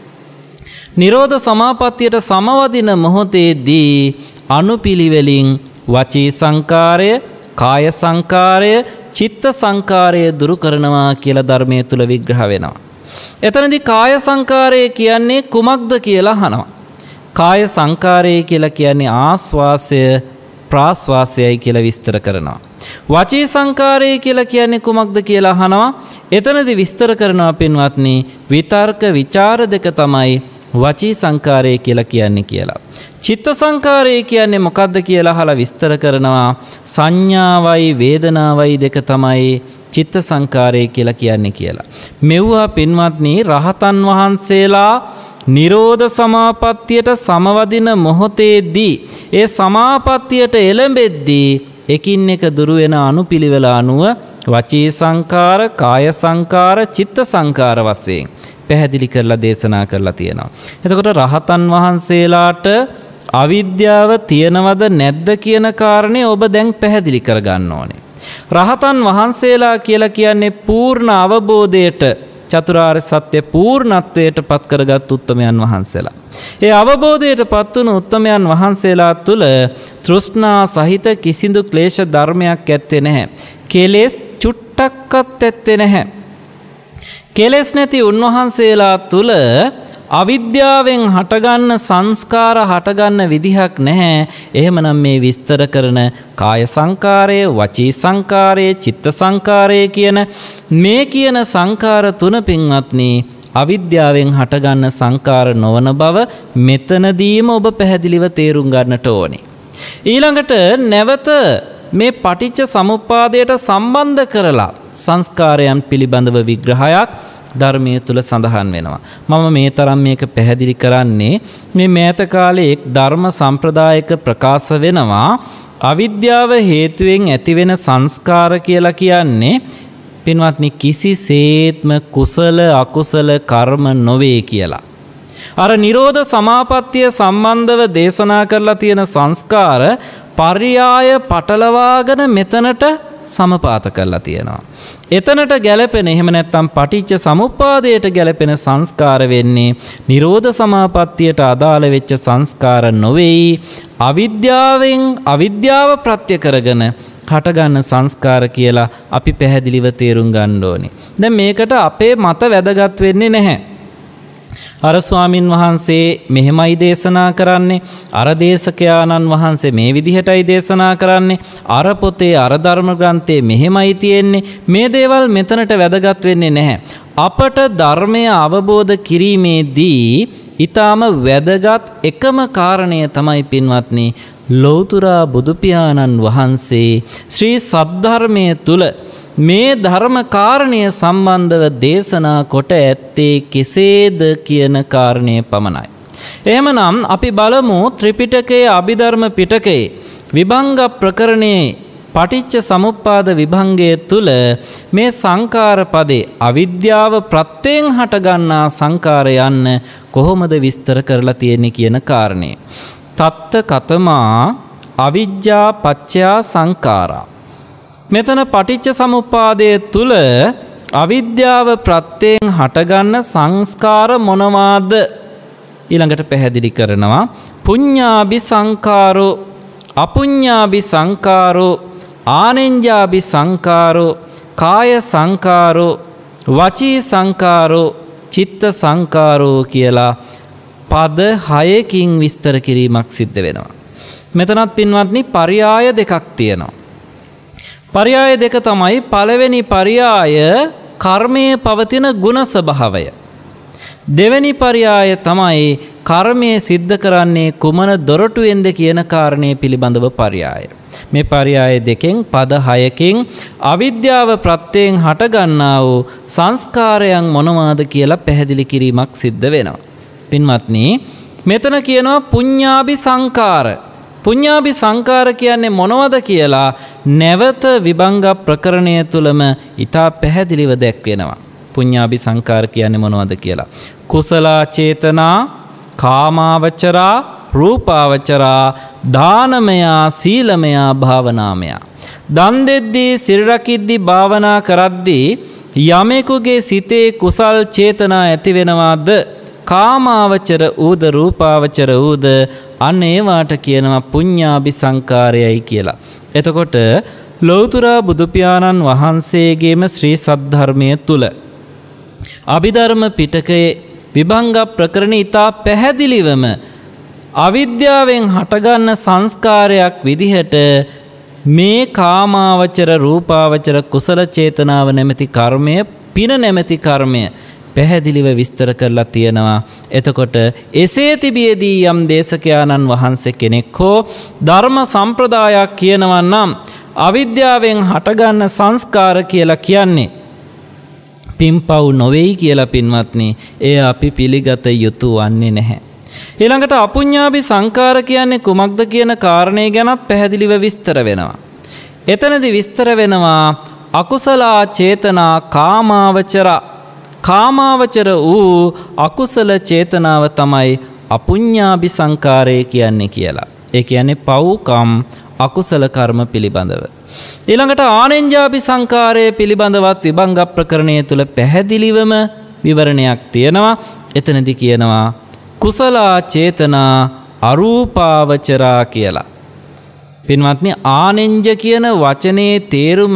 නිරෝධ සමාපත්තියට සමවදින මොහොතේදී අනුපිළිවෙලින් වචී සංකාරය, කාය සංකාරය, චිත්ත සංකාරය දුරු කරනවා කියලා ධර්මයේ තුල විග්‍රහ වෙනවා. එතනදී කාය සංකාරය කියන්නේ කුමක්ද කියලා අහනවා. කාය සංකාරය කියලා කියන්නේ ආස්වාසය ප්‍රාස්වාසයයි කියලා විස්තර කරනවා. වචී සංකාරය කියලා කියන්නේ කුමක්ද කියලා අහනවා. එතනදී විස්තර කරනවා පින්වත්නි විතර්ක විචාර දෙක තමයි වචී සංකාරය කියලා කියන්නේ කියලා. චිත්ත සංකාරය කියන්නේ මොකක්ද කියලා අහලා විස්තර කරනවා. සංඥාවයි වේදනාවයි දෙක තමයි චිත්ත සංකාරය කියලා කියන්නේ කියලා. මෙවුවා පින්වත්නි රහතන් වහන්සේලා නිරෝධ සමාපත්තියට සමවදින මොහොතේදී ඒ සමාපත්තියට එළඹෙද්දී එකින් එක දුරු වෙන අනුපිළිවෙල අනුව වචී සංකාර, කාය සංකාර, චිත්ත සංකාර වශයෙන් පැහැදිලි කරලා දේශනා කරලා තියෙනවා. එතකොට රහතන් වහන්සේලාට අවිද්‍යාව තියනවද නැද්ද කියන කාරණේ ඔබ දැන් පැහැදිලි කරගන්න ඕනේ. රහතන් වහන්සේලා කියලා කියන්නේ පූර්ණ අවබෝධයට චතුරාර්ය සත්‍ය පූර්ණත්වයට පත් කරගත් උත්තමයන් වහන්සේලා. ඒ අවබෝධයට පත් වුණු උත්තමයන් වහන්සේලා තුල තෘෂ්ණා සහිත කිසිදු ක්ලේශ ධර්මයක් ඇත්තේ නැහැ. කෙලෙස් චුට්ටක්වත් ඇත්තේ නැහැ. කෙලෙස් නැති උන්වහන්සේලා තුල අවිද්‍යාවෙන් හටගන්න සංස්කාර හටගන්න විදිහක් නැහැ. එහෙමනම් මේ විස්තර කරන කාය සංකාරය, වචී සංකාරය, චිත්ත සංකාරය කියන මේ කියන සංකාර තුන පින්වත්නි අවිද්‍යාවෙන් හටගන්න සංකාර නොවන බව මෙතනදීම ඔබ පැහැදිලිව තේරුම් ගන්නට ඕනේ. ඊළඟට නැවත මේ පටිච්ච සමුප්පාදයට සම්බන්ධ කරලා සංස්කාරයන් පිළිබඳව විග්‍රහයක් ධර්මයේ තුල සඳහන් වෙනවා. මම මේ තරම් මේක පැහැදිලි කරන්නේ මේ මෑත කාලේ එක් ධර්ම සම්ප්‍රදායක ප්‍රකාශ වෙනවා අවිද්‍යාව හේතුවෙන් ඇතිවෙන සංස්කාර කියලා කියන්නේ පින්වත්නි කිසිසේත්ම කුසල අකුසල කර්ම නොවේ කියලා. අර නිරෝධ සමාපත්තිය සම්බන්ධව දේශනා කරලා තියෙන සංස්කාර පර්යාය පටලවාගෙන මෙතනට සමපාත කරලා තියෙනවා. එතනට ගැලපෙන එහෙම නැත්නම් පටිච්ච සමුප්පාදයට ගැලපෙන සංස්කාර වෙන්නේ නිරෝධ සමාපත්තියට අදාළ වෙච්ච සංස්කාර නොවේයි. අවිද්‍යාව ප්‍රත්‍ය කරගෙන හටගන්න සංස්කාර කියලා අපි පැහැදිලිව තේරුම් ගන්න ඕනේ. දැන් මේකට අපේ මත වැදගත් වෙන්නේ නැහැ. අර ස්වාමින් වහන්සේ මෙහෙමයි දේශනා කරන්නේ, අර දේශකයාණන් වහන්සේ මේ විදිහටයි දේශනා කරන්නේ, අර පොතේ අර ධර්ම ග්‍රන්ථයේ මෙහෙමයි තියෙන්නේ, මේ දේවල් මෙතනට වැදගත් වෙන්නේ නැහැ. අපට ධර්මය අවබෝධ කිරීමේදී ඊටාම වැදගත් එකම කාරණය තමයි පින්වත්නි ලෞතුරා බුදු පියාණන් වහන්සේ ශ්‍රී සද්ධර්මයේ තුල මේ ධර්ම කාරණය සම්බන්ධව දේශනා කොට ඇත්තේ කෙසේද කියන කාරණය පමණයි. එහෙමනම් අපි බලමු ත්‍රිපිටකයේ අභිධර්ම පිටකයේ විභංග ප්‍රකරණයේ පටිච්ච සමුප්පාද විභංගයේ තුල මේ සංකාර පදේ අවිද්‍යාව ප්‍රත්‍යයෙන් හටගන්නා සංකාර යන්න කොහොමද විස්තර කරලා තියෙන්නේ කියන කාරණේ. තත්ත කතමා අවිජ්ජා පච්චයා සංකාරා. මෙතන පටිච්ච සමුප්පාදයේ තුල අවිද්‍යාව ප්‍රත්‍යයෙන් හටගන්න සංස්කාර මොනවාද ඊළඟට පැහැදිලි කරනවා. පුඤ්ඤාභි සංකාරෝ අපුඤ්ඤාභි සංකාරෝ ආනෙන්ජාභි සංකාරෝ කාය සංකාරෝ වචී සංකාරෝ චිත්ත සංකාරෝ කියලා පද 6කින් විස්තර කිරීමක් සිද්ධ වෙනවා. මෙතනත් පින්වත්නි පරයාය දෙකක් තියෙනවා. පරයාය දෙක තමයි පළවෙනි පරයාය කර්මයේ පවතින ගුණ ස්වභාවය. දෙවෙනි පරයාය තමයි කර්මයේ සිද්ධ කරන්නේ කුමන දොරටුවෙන්ද කියන කාරණේ පිළිබඳව පරයාය. මේ පරයාය දෙකෙන් පද 6කින් අවිද්‍යාව ප්‍රත්‍යයෙන් හටගන්නා වූ සංස්කාරයන් මොනවාද කියලා පැහැදිලි කිරීමක් සිද්ධ වෙනවා. පින්වත්නි මෙතන කියනවා පුඤ්ඤාභි සංකාර. පුඤ්ඤාභි සංකාර කියන්නේ මොනවද කියලා නැවත විභංග ප්‍රකරණය තුලම ඊටා පැහැදිලිව දැක්වෙනවා. පුඤ්ඤාභි සංකාර කියන්නේ මොනවද කියලා. කුසල චේතනා, කාමාවචරා, රූපාවචරා, දානමයා, සීලමයා, භාවනාමයා. දන් දෙද්දී, සිල් රකිද්දී, භාවනා කරද්දී යමෙකුගේ සිතේ කුසල් චේතනා ඇති වෙනවාද? කාමාවචර ඌද රූපාවචර ඌද අන්න ඒවාට කියනවා පුඤ්ඤාභි සංකාරයයි කියලා. එතකොට ලෞතුරා බුදු පියාණන් වහන්සේගේම ශ්‍රී සද්ධර්මයේ තුල අභිධර්ම පිටකයේ විභංග ප්‍රකරණ ඊතා පැහැදිලිවම අවිද්‍යාවෙන් හටගන්න සංස්කාරයක් විදිහට මේ කාමාවචර රූපාවචර කුසල චේතනාව නැමැති කර්මය, පින නැමැති කර්මය පැහැදිලිව විස්තර කරලා තියෙනවා. එතකොට එසේ තිබියදී යම් දේශකයාණන් වහන්සේ කෙනෙක් හෝ ධර්ම සම්ප්‍රදායක් කියනවා නම් අවිද්‍යාවෙන් හටගන්න සංස්කාර කියලා කියන්නේ පින්පව් නොවේයි කියලා පින්වත්නි එය අපි පිළිගත යුතු වන්නේ නැහැ. ඊළඟට අපුඤ්ඤාභි සංකාර කියන්නේ කුමක්ද කියන කාරණේ ගැනත් පැහැදිලිව විස්තර වෙනවා. එතනදී විස්තර වෙනවා අකුසල චේතනා කාමාවචර වූ අකුසල චේතනාව තමයි අපුඤ්ඤාභි සංකාරය කියන්නේ කියලා. ඒ කියන්නේ පව්කම් අකුසල කර්ම පිළිබඳව. ඊළඟට ආනෙන්ජාභි සංකාරය පිළිබඳවත් විභංග ප්‍රකරණයේ තුල පැහැදිලිවම විවරණයක් තියෙනවා. එතනදී කියනවා කුසල චේතනා අරූපාවචරා කියලා. පින්වත්නි ආනෙන්ජ කියන වචනේ තේරුම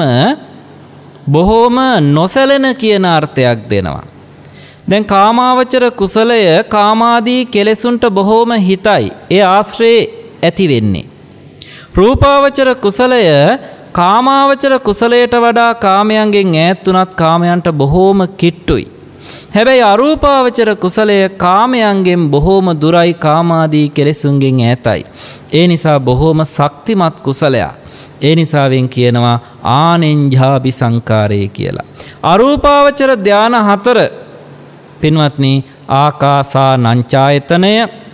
බොහෝම නොසැලෙන කියන අර්ථයක් දෙනවා. දැන් කාමාවචර කුසලය කාමාදී කෙලෙසුන්ට බොහෝම හිතයි. ඒ ආශ්‍රේ ඇති වෙන්නේ. රූපාවචර කුසලය කාමාවචර කුසලයට වඩා කාමයන්ගෙන් ඈත් වුණත් කාමයන්ට බොහෝම කිට්ටුයි. හැබැයි අරූපාවචර කුසලය කාමයන්ගෙන් බොහෝම දුරයි, කාමාදී කෙලෙසුන්ගෙන් ඈතයි. ඒ නිසා බොහෝම ශක්තිමත් කුසලයක්. ඒ නිසාවෙන් කියනවා ආනෙන්ජාභි සංකාරය කියලා. අරූපාවචර ධාන 4 පින්වත්නි ආකාසා නංචායතනය,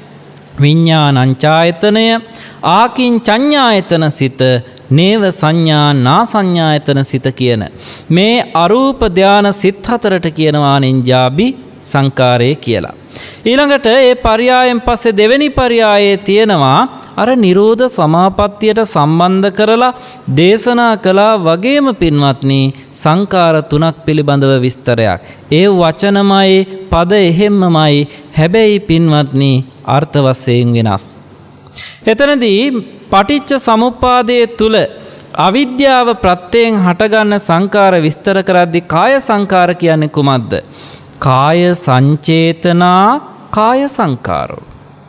විඤ්ඤාණංචායතනය, ආකින්චඤ්ඤායතන සිත, නේව සංඥා නා සංඥායතන සිත කියන මේ අරූප ධාන සිත් 4ට කියනවා ආනෙන්ජාභි සංකාරය කියලා. ඊළඟට ඒ පරයායෙන් පස්සේ දෙවෙනි පරයායේ තියෙනවා අර නිරෝධ සමාපත්තියට සම්බන්ධ කරලා දේශනා කළා වගේම පින්වත්නි සංකාර 3ක් පිළිබඳව විස්තරයක්. ඒ වචනමයි පද එහෙම්මමයි, හැබැයි පින්වත්නි අර්ථ වශයෙන් වෙනස්. එතනදී පටිච්ච සමුප්පාදයේ තුල අවිද්‍යාව ප්‍රත්‍යයෙන් හටගන්න සංකාර විස්තර කරද්දී කාය සංකාර කියන්නේ කුමක්ද? කාය සංචේතනා කාය සංකාරෝ.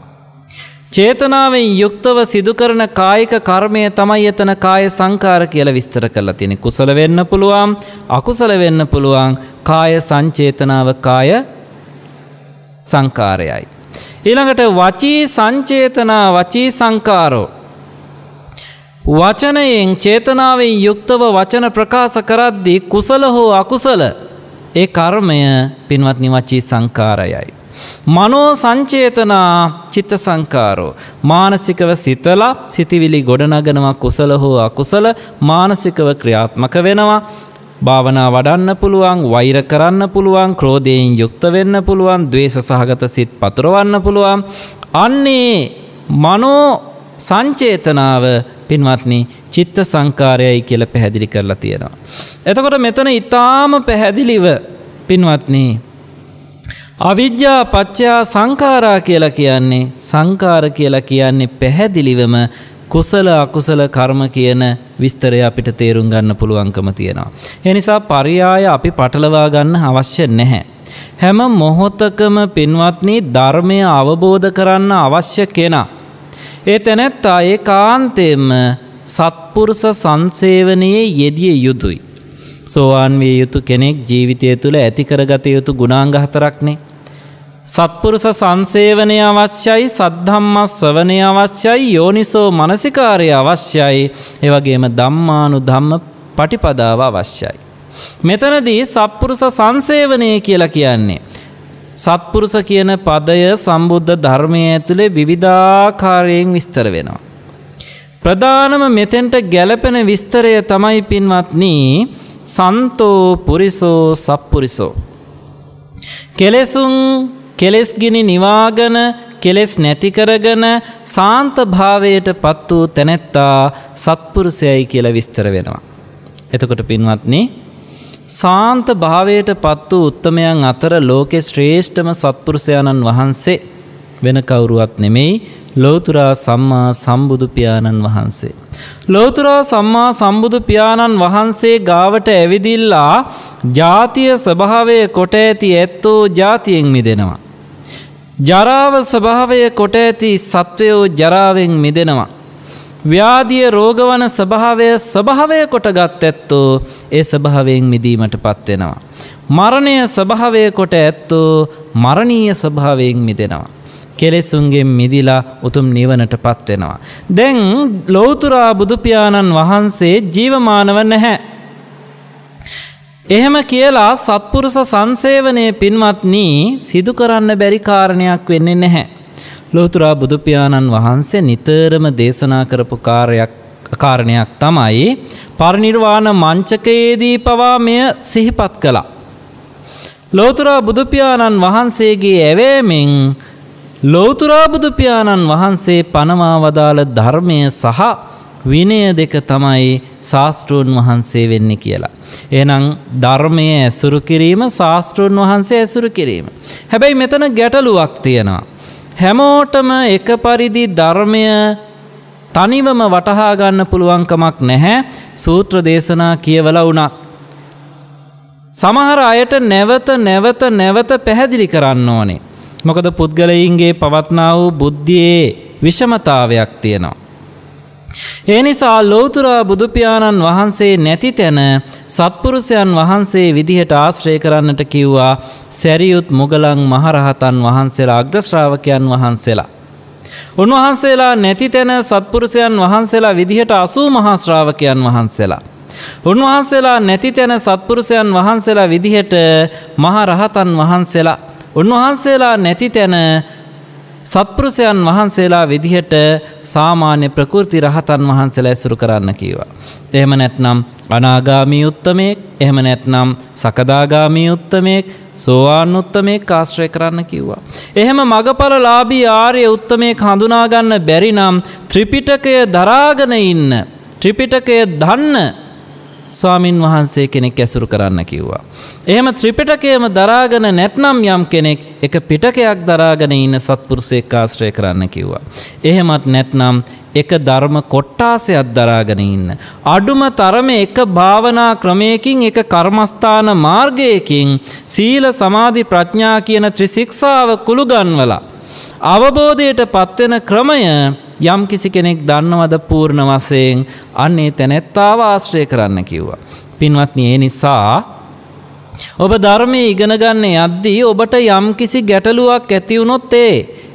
චේතනාවෙන් යුක්තව සිදු කරන කායික කර්මය තමයි එතන කාය සංකාර කියලා විස්තර කරලා තියෙන්නේ. කුසල වෙන්න පුළුවන්, අකුසල වෙන්න පුළුවන්. කාය සංචේතනාව කාය සංකාරයයි. ඊළඟට වචී සංචේතනා වචී සංකාරෝ. වචනයෙන් චේතනාවෙන් යුක්තව වචන ප්‍රකාශ කරද්දී කුසල හෝ අකුසල ඒ කර්මය පින්වත්නි වචී සංකාරයයි. මනෝ සංචේතනා චිත්ත සංකාරෝ. මානසිකව සිතලා සිතවිලි ගොඩනගනවා කුසල හෝ අකුසල මානසිකව ක්‍රියාත්මක වෙනවා. භාවනා වඩන්න පුළුවන්, වෛර කරන්න පුළුවන්, ක්‍රෝධයෙන් යුක්ත වෙන්න පුළුවන්, ද්වේෂ සහගත සිත් පතුරවන්න පුළුවන්. අන්නේ මනෝ සංචේතනාව පින්වත්නි චිත්ත සංකාරයයි කියලා පැහැදිලි කරලා තියෙනවා. එතකොට මෙතන ඊටාම පැහැදිලිව පින්වත්නි අවිජ්ජා පත්‍ය සංඛාරා කියලා කියන්නේ සංඛාර කියලා කියන්නේ පැහැදිලිවම කුසල අකුසල කර්ම කියන විස්තරය අපිට තේරුම් ගන්න පුළුවන්කම තියෙනවා. ඒ නිසා පරියාය අපි පටලවා ගන්න අවශ්‍ය නැහැ. හැම මොහොතකම පින්වත්නි ධර්මය අවබෝධ කරන්න අවශ්‍ය කෙනා ඒ තැනැත්තා ඒකාන්තයෙන්ම සත්පුරුෂ සංසේවනයේ යෙදිය යුතුයි. සෝවාන් විය යුතු කෙනෙක් ජීවිතය තුළ ඇති කරගත යුතු ගුණාංග 4ක්නේ. සත්පුරුෂ සංසේවනය අවශ්‍යයි, සද්ධම්ම ශ්‍රවණය අවශ්‍යයි, යෝනිසෝ මනසිකාරය අවශ්‍යයි, ඒ වගේම ධම්මානුධම්ම පටිපදාව අවශ්‍යයි. මෙතනදී සත්පුරුෂ සංසේවනය කියලා කියන්නේ සත්පුරුෂ කියන පදය සම්බුද්ධ ධර්මයේ ඇතුලේ විවිධාකාරයෙන් විස්තර වෙනවා. ප්‍රධානම මෙතෙන්ට ගැලපෙන විස්තරය තමයි පින්වත්නි සන්තෝ පුරිසෝ සප්පුරිසෝ. කෙලෙස් ගිනි නිවාගෙන කෙලෙස් නැති කරගෙන සාන්ත භාවයට පත් වූ තැනැත්තා සත්පුරුෂයයි කියලා විස්තර වෙනවා. එතකොට පින්වත්නි සාන්ත භාවයට පත් වූ උත්තමයන් අතර ලෝකේ ශ්‍රේෂ්ඨම සත්පුරුෂයාණන් වහන්සේ වෙන කවුරුවත් නෙමෙයි ලෞතුරා සම්මා සම්බුදු පියාණන් වහන්සේ. ලෞතුරා සම්මා සම්බුදු පියාණන් වහන්සේ ගාවට ඇවිදිලා ජාතිය ස්වභාවය කොට ඇති ඇත්තෝ ජාතියෙන් මිදෙනවා. ජරාව ස්වභාවය කොට ඇති සත්වයෝ ජරාවෙන් මිදෙනවා. ව්‍යාධිය රෝගවන ස්වභාවය කොටගත් ඇත්තෝ ඒ ස්වභාවයෙන් මිදීමටපත් වෙනවා. මරණය ස්වභාවය කොට ඇත්තෝ මරණීය ස්වභාවයෙන් මිදෙනවා. කෙලෙසුන්ගෙන් මිදිලා උතුම් නිවනටපත් වෙනවා. දැන් ලෞතුරා බුදු පියාණන් වහන්සේ ජීවමානව නැහැ. එහෙම කියලා සත්පුරුෂ සංසේවනයේ පින්වත්නි සිදු කරන්න බැරි කාරණයක් වෙන්නේ නැහැ. ලෞතුරා බුදු පියාණන් වහන්සේ නිතරම දේශනා කරපු කාරණයක් තමයි පරිනිර්වාණ මංචකයේදී පවා මෙය සිහිපත් කළා. ලෞතුරා බුදු පියාණන් වහන්සේගේ ඇවෑමෙන් ලෞතුරා බුදු පියාණන් වහන්සේ පනවා වදාළ ධර්මය සහ විනය දෙක තමයි ශාස්ත්‍රූන් වහන්සේ වෙන්නේ කියලා. එහෙනම් ධර්මයේ ඇසුරු කිරීම ශාස්ත්‍රූන් වහන්සේ ඇසුරු කිරීම. හැබැයි මෙතන ගැටලුවක් තියෙනවා. හැමෝටම එක පරිදි ධර්මය තනිවම වටහා ගන්න පුළුවන් කමක් නැහැ. සූත්‍ර දේශනා කියවලා වුණත් සමහර අයට නැවත පැහැදිලි කරන්න ඕනේ. මොකද පුද්ගලයින්ගේ පවත්නා වූ බුද්ධියේ විෂමතාවයක් තියෙනවා. ඒ නිසා ලෞතුරා බුදු පියාණන් වහන්සේ නැති තැන සත්පුරුෂයන් වහන්සේ විදිහට ආශ්‍රය කරන්නට කිව්වා සැරියුත් මුගලන් මහරහතන් වහන්සේලා අග්‍ර ශ්‍රාවකයන් වහන්සේලා. උන්වහන්සේලා නැති තැන සත්පුරුෂයන් වහන්සේලා විදිහට 80 මහා ශ්‍රාවකයන් වහන්සේලා. උන්වහන්සේලා නැති තැන සත්පුරුෂයන් වහන්සේලා විදිහට මහරහතන් වහන්සේලා. උන්වහන්සේලා නැති තැන සත්පුරුෂයන් වහන්සේලා විදිහට සාමාන්‍ය ප්‍රකෘති රහතන් වහන්සේලා ඇසුරු කරන්න කිව්වා. එහෙම නැත්නම් අනාගාමී උත්තමයෙක්, එහෙම නැත්නම් සකදාගාමී උත්තමයෙක්, සෝවාන් උත්තමයෙක් ආශ්‍රය කරන්න කිව්වා. එහෙම මගපලලාභී ආර්ය උත්තමයෙක් හඳුනා ගන්න බැරි නම් ත්‍රිපිටකය දරාගෙන ඉන්න, ත්‍රිපිටකය දන්න ස්වාමින් වහන්සේ කෙනෙක් ඇසුරු කරන්න කිව්වා. එහෙම ත්‍රිපිටකයම දරාගෙන නැත්නම් යම් කෙනෙක් එක පිටකයක් දරාගෙන ඉන්න සත්පුරුෂයෙක් ආශ්‍රය කරන්න කිව්වා. එහෙමත් නැත්නම් එක ධර්ම කොට්ටාසයක් දරාගෙන ඉන්න. අඩුම තරමේ එක භාවනා ක්‍රමයකින් එක කර්මස්ථාන මාර්ගයකින් සීල සමාධි ප්‍රඥා කියන ත්‍රිශික්ෂාව කුළුගන්වලා අවබෝධයට පත්වෙන ක්‍රමය යම් කිසි කෙනෙක් දන්නවද පූර්ණ වශයෙන් අන්නේ තැනැත්තාව ආශ්‍රය කරන්න කිව්වා. පින්වත්නි ඒ නිසා ඔබ ධර්මයේ ඉගෙන ගන්න යද්දී ඔබට යම් කිසි ගැටලුවක් ඇති වුණොත්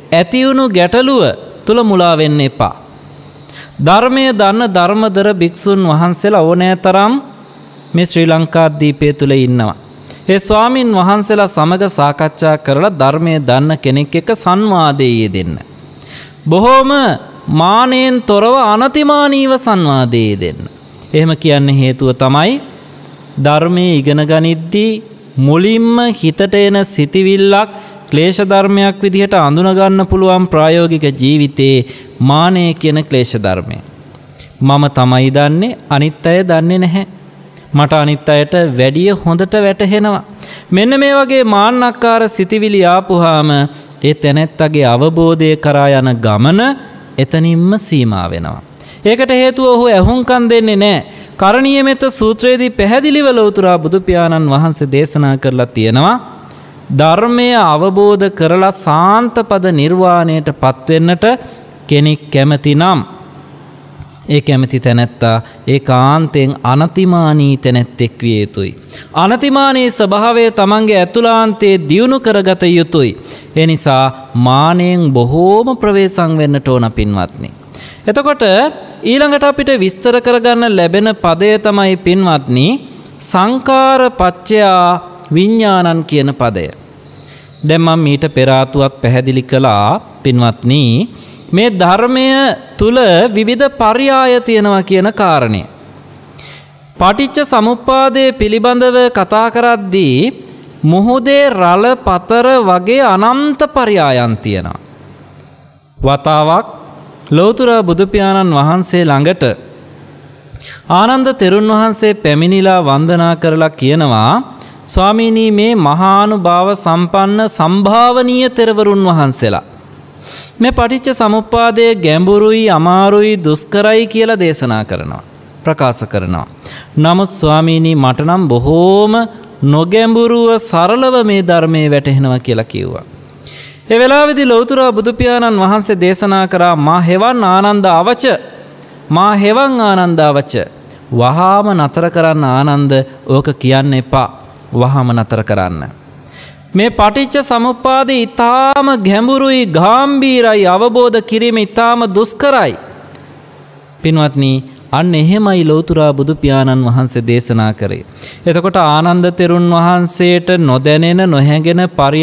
ඇතිවුණු ගැටලුව තුල මුලා වෙන්න එපා. ධර්මයේ දන්න ධර්මදර භික්ෂුන් වහන්සේලා ඕනෑතරම් මේ ශ්‍රී ලංකාද්වීපය තුල ඉන්නවා. ඒ ස්වාමින් වහන්සේලා සමග සාකච්ඡා කරලා ධර්මයේ දන්න කෙනෙක් එක්ක සංවාදයේ යෙදෙන්න. බොහෝම මානෙන් තොරව අනතිමානීව සංවාදයේ යෙදෙන්න. එහෙම කියන්න හේතුව තමයි ධර්මයේ ඉගෙන ගනිද්දී මුලින්ම හිතට එන සිතිවිල්ලක් ක්ලේශ ධර්මයක් විදිහට අඳුන ගන්න පුළුවන් ප්‍රායෝගික ජීවිතේ මානෙ කියන ක්ලේශ ධර්මය. මම තමයි දන්නේ අනිත් අය දන්නේ නැහැ. මට අනිත් අයට වැඩිය හොඳට වැටහෙනවා. මෙන්න මේ වගේ මාන්නක්කාර සිතිවිලි ආපුවාම ඒ තැනැත්තගේ අවබෝධය කරා යන ගමන එතනින්ම සීමා වෙනවා. ඒකට හේතුව ඔහු ඇහුම්කන් දෙන්නේ නැහැ. කරණීය මෙත්ත සූත්‍රයේදී පැහැදිලිව ලෞතර බුදු පියාණන් වහන්සේ දේශනා කරලා තියෙනවා ධර්මය අවබෝධ කරලා සාන්තපද නිර්වාණයට පත්වෙන්නට කෙනෙක් කැමති නම් ඒ කැමති තැනැත්තා ඒකාන්තයෙන් අනතිමානී තැනැත්තෙක් විය යුතුයි. අනතිමානී ස්වභාවය තමන්ගේ ඇතුළාන්තයේ දියුණු කරගත යුතුයි. ඒ නිසා මානෙන් බොහෝම ප්‍රවේශම් වෙන්නට ඕන පින්වත්නි. එතකොට ඊළඟට අපිට විස්තර කරගන්න ලැබෙන පදය තමයි පින්වත්නි සංකාර පච්චයා විඥානං කියන පදය. දැන් මම මීට පෙර ආතුවත් පැහැදිලි කළා පින්වත්නි මේ ධර්මය තුල විවිධ පර්යාය තියෙනවා කියන කාරණය. පටිච්ච සමුප්පාදයේ පිළිබඳව කතා කරද්දී මුහුදේ රළ පතර වගේ අනන්ත පර්යායන් තියෙනවා. වතාවක් ලෞතර බුදු පියාණන් වහන්සේ ළඟට ආනන්ද තෙරුන් වහන්සේ පැමිණිලා වන්දනා කරලා කියනවා ස්වාමීනි මේ මහානුභාව සම්පන්න සම්භාවනීය තෙරවරුන් වහන්සේලා මේ පටිච්ච සමුප්පාදයේ ගැඹුරුයි අමාරුයි දුෂ්කරයි කියලා දේශනා කරනවා ප්‍රකාශ කරනවා. නමුත් ස්වාමීනි මට නම් බොහෝම නොගැඹුරුව සරලව මේ ධර්මයේ වැටහෙනවා කියලා කිව්වා. ඒ වෙලාවේදී ලෞතර බුදු පියාණන් වහන්සේ දේශනා කරා මා හෙවන් ආනන්ද අවච මා හෙවන් ආනන්ද අවච වහාම නතර කරන්න ආනන්ද ඕක කියන්න එපා වහාම නතර කරන්න. මේ පටිච්ච සමුප්පාදේ ඊටාම ගැඹුරුයි ගාම්භීරයි අවබෝධ කිරීම ඊටාම දුෂ්කරයි. පින්වත්නි අන්න එහෙමයි ලෞතර බුදු පියාණන් වහන්සේ දේශනා කරේ. එතකොට ආනන්ද තෙරුන් වහන්සේට නොදැනෙන නොහැඟෙන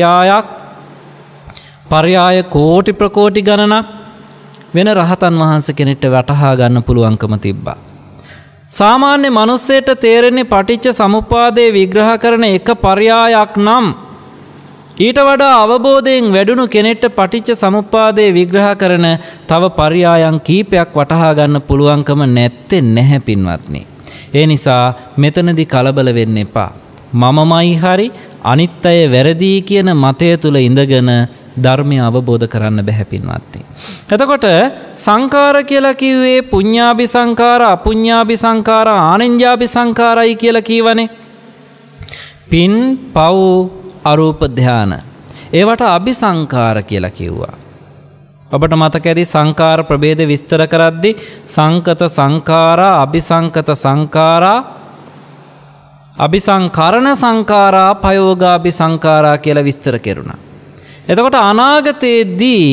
පර්යාය කෝටි ප්‍රකෝටි ගණනක් වෙන රහතන් වහන්සේ කෙනෙක්ට වටහා ගන්න පුළුවන්කම තිබ්බා. සාමාන්‍ය මිනිස්සෙට තේරෙන්නේ පටිච්ච සමුප්පාදේ විග්‍රහ කරන එක පර්යායක් නම් ඊට වඩා අවබෝධයෙන් වැඩුණු කෙනෙක්ට පටිච්ච සමුප්පාදේ විග්‍රහ කරන තව පර්යායන් කීපයක් වටහා ගන්න පුළුවන්කම නැත්තේ නැහැ පින්වත්නි. ඒ නිසා මෙතනදී කලබල වෙන්න එපා. මමමයි හරි අනිත් අය වැරදි කියන මතය තුල ඉඳගෙන ධර්මය අවබෝධ කරන්න බැහැ පින්වත්නි. එතකොට සංකාර කියලා කිව්වේ පුඤ්ඤාභි සංකාර, අපුඤ්ඤාභි සංකාර, ආනෙන්ජාභි සංකාරයි කියලා කියවනේ. පින්, පව්, අරූප ධාන. ඒවට අபிසංකාර කියලා කිව්වා. ඔබට මතක ඇති සංකාර ප්‍රභේද විස්තර කරද්දී සංකත සංකාරා, අபிසංකත සංකාරා, අபிසංකරණ සංකාරා, පයෝගාභි සංකාරා කියලා විස්තර කෙරුණා. එතකොට අනාගතයේදී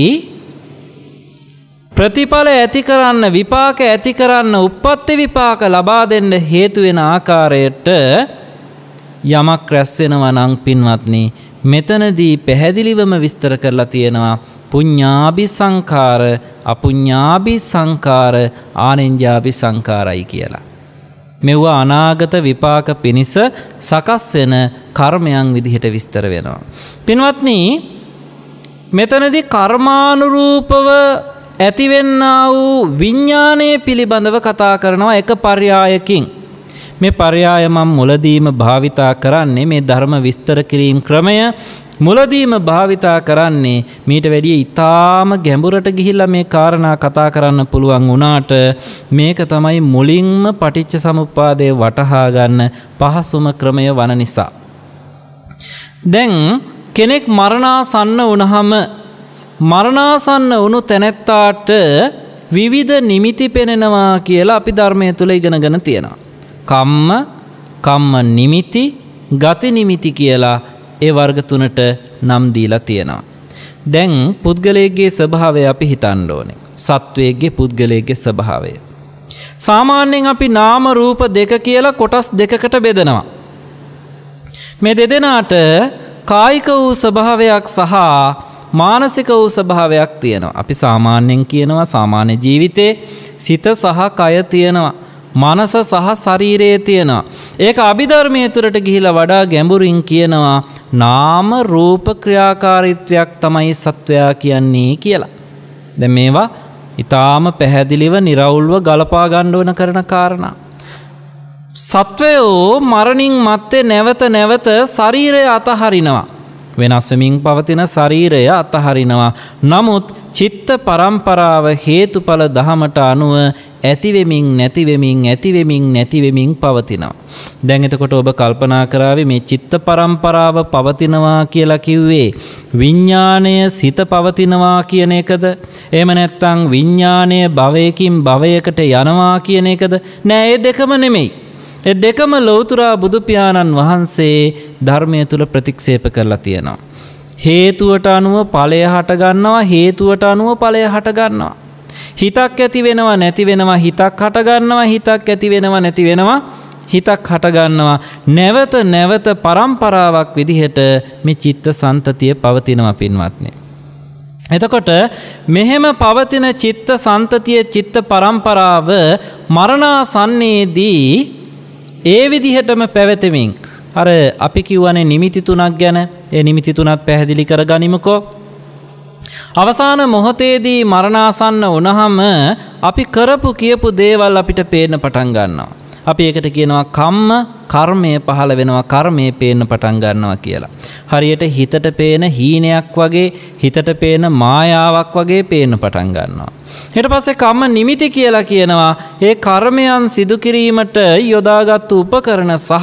ප්‍රතිඵල ඇති කරන්න විපාක ඇති කරන්න උප්පත්ති විපාක ලබා දෙන්න හේතු වෙන ආකාරයට යමක් රැස් වෙනවා නම් පින්වත්නි මෙතනදී පැහැදිලිවම විස්තර කරලා තියෙනවා පුඤ්ඤාභි සංඛාර අපුඤ්ඤාභි සංඛාර ආනෙන්ජාභි සංඛාරයි කියලා. මෙවුව අනාගත විපාක පිණිස සකස් වෙන කර්මයන් විදිහට විස්තර වෙනවා. පින්වත්නි මෙතනදී කර්මානුරූපව ඇතිවෙන්නා වූ විඥානයේ පිළිබඳව කතා කරනවා එක පර්යායකින්. මේ පර්යාය මම මුලදීම භාවිතා කරන්නේ මේ ධර්ම විස්තර කිරීම ක්‍රමය මුලදීම භාවිතා කරන්නේ මීට වැඩිය ඊටාම ගැඹුරට ගිහිල්ලා මේ කාරණා කතා කරන්න පුළුවන් වුණාට මේක තමයි මුලින්ම පටිච්ච සමුප්පාදයේ වටහා ගන්න පහසුම ක්‍රමය වන නිසා. දැන් කෙනෙක් මරණාසන්න වුණාම මරණාසන්න වුණු තැනැත්තාට විවිධ නිමිති පෙනෙනවා කියලා අපි ධර්මයේ තුල ඉගෙනගෙන තියෙනවා. කම්ම නිමිති, ගති නිමිති කියලා ඒ වර්ග තුනට නම් දීලා තියෙනවා. දැන් පුද්ගලයෙක්ගේ ස්වභාවය අපි හිතන්න ඕනේ. සත්වයේගේ පුද්ගලයෙක්ගේ ස්වභාවය. සාමාන්‍යයෙන් අපි නාම රූප දෙක කියලා කොටස් දෙකකට බෙදනවා. මේ දෙදෙනාට කායික වූ ස්වභාවයක් සහ මානසික වූ ස්වභාවයක් තියෙනවා. අපි සාමාන්‍යයෙන් කියනවා සාමාන්‍ය ජීවිතේ සිත සහ කය තියෙනවා. මනස සහ ශරීරය තියෙනවා. ඒක අභිධර්මයේ තුරට ගිහිලා වඩා ගැඹුරින් කියනවා නාම රූප ක්‍රියාකාරීත්වයක් තමයි සත්වයා කියන්නේ කියලා. දැන් මේවා ඊටාම පැහැදිලිව निराවුල්ව ගලපා ගන්න ඕන කරන කාරණා. සත්වයෝ මරණින් මත්තේ නැවත නැවත ශරීරය අතහරිනවා. වෙනස් වෙමින් පවතින ශරීරය අතහරිනවා. නමුත් චිත්ත පරම්පරාව හේතුඵල දහමට අනුව ඇතිවෙමින් නැතිවෙමින් පවතිනවා. දැන් එතකොට ඔබ කල්පනා කරાવી මේ චිත්ත පරම්පරාව පවතිනවා කියලා කිව්වේ විඥාණය සිත පවතිනවා කියන එකද? එහෙම නැත්නම් විඥාණය භවයකින් භවයකට යනවා කියන එකද? නෑ, ඒ දෙකම නෙමෙයි. ඒ දෙකම ලෞතර බුදු පියාණන් වහන්සේ ධර්මයේ තුල ප්‍රතික්ෂේප කරලා තියෙනවා. හේතුවට අනුව ඵලය හට ගන්නවා, හේතුවට අනුව ඵලය හට ගන්නවා. හිතක් ඇති වෙනවා නැති වෙනවා, හිතක් හට ගන්නවා, හිතක් ඇති වෙනවා නැති වෙනවා, හිතක් හට ගන්නවා. නැවත නැවත පරම්පරාවක් විදිහට මේ චිත්ත සන්තතිය පවතිනවා පින්වත්නි. එතකොට මෙහෙම පවතින චිත්ත සන්තතිය චිත්ත පරම්පරාව මරණාසන්නයේදී ඒ විදිහටම පැවතෙමින් අර අපි කියවනේ නිමිති තුනක් ගැන, ඒ නිමිති තුනත් පැහැදිලි කරගනිමුකෝ. අවසාන මොහොතේදී මරණාසන්න වුණාම අපි කරපු කියපු දේවල් අපිට පේන්න පටන් ගන්නවා. අපි ඒකට කියනවා කර්මය පහළ වෙනවා, කර්මය පේන්න පටන් ගන්නවා කියලා. හරියට හිතට පේන හීනයක් වගේ, හිතට පේන මායාවක් වගේ පේන්න පටන් ගන්නවා. ඊට පස්සේ කම්ම නිමිති කියලා කියනවා ඒ කර්මයන් සිදු කිරීමට යොදාගත් උපකරණ සහ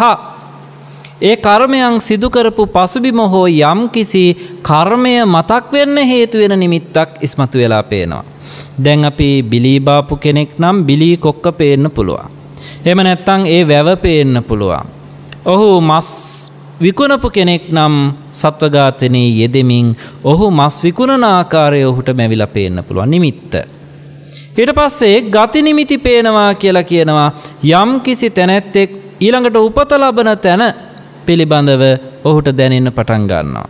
ඒ කර්මයන් සිදු කරපු පසුබිම හෝ යම් කිසි කර්මය මතක් වෙන්න හේතු වෙන නිමිත්තක් ඉස්මතු වෙලා පේනවා. දැන් අපි බිලී බාපු කෙනෙක් නම් බිලී කොක්ක පේන්න පුළුවන්. එහෙම නැත්නම් ඒ වැව පේන්න පුළුවන්. ඔහු මස් විකුණපු කෙනෙක් නම් සත්ව ඝාතනයේ යෙදෙමින් ඔහු මස් විකුණන ආකාරය ඔහුට මැවිලා පේන්න පුළුවන් නිමිත්ත. ඊට පස්සේ ගති නිමිති පේනවා කියලා කියනවා යම් කිසි තැනැත්තෙක් ඊළඟට උපත ලබන තැන පිළිබඳව ඔහුට දැනෙන්න පටන් ගන්නවා.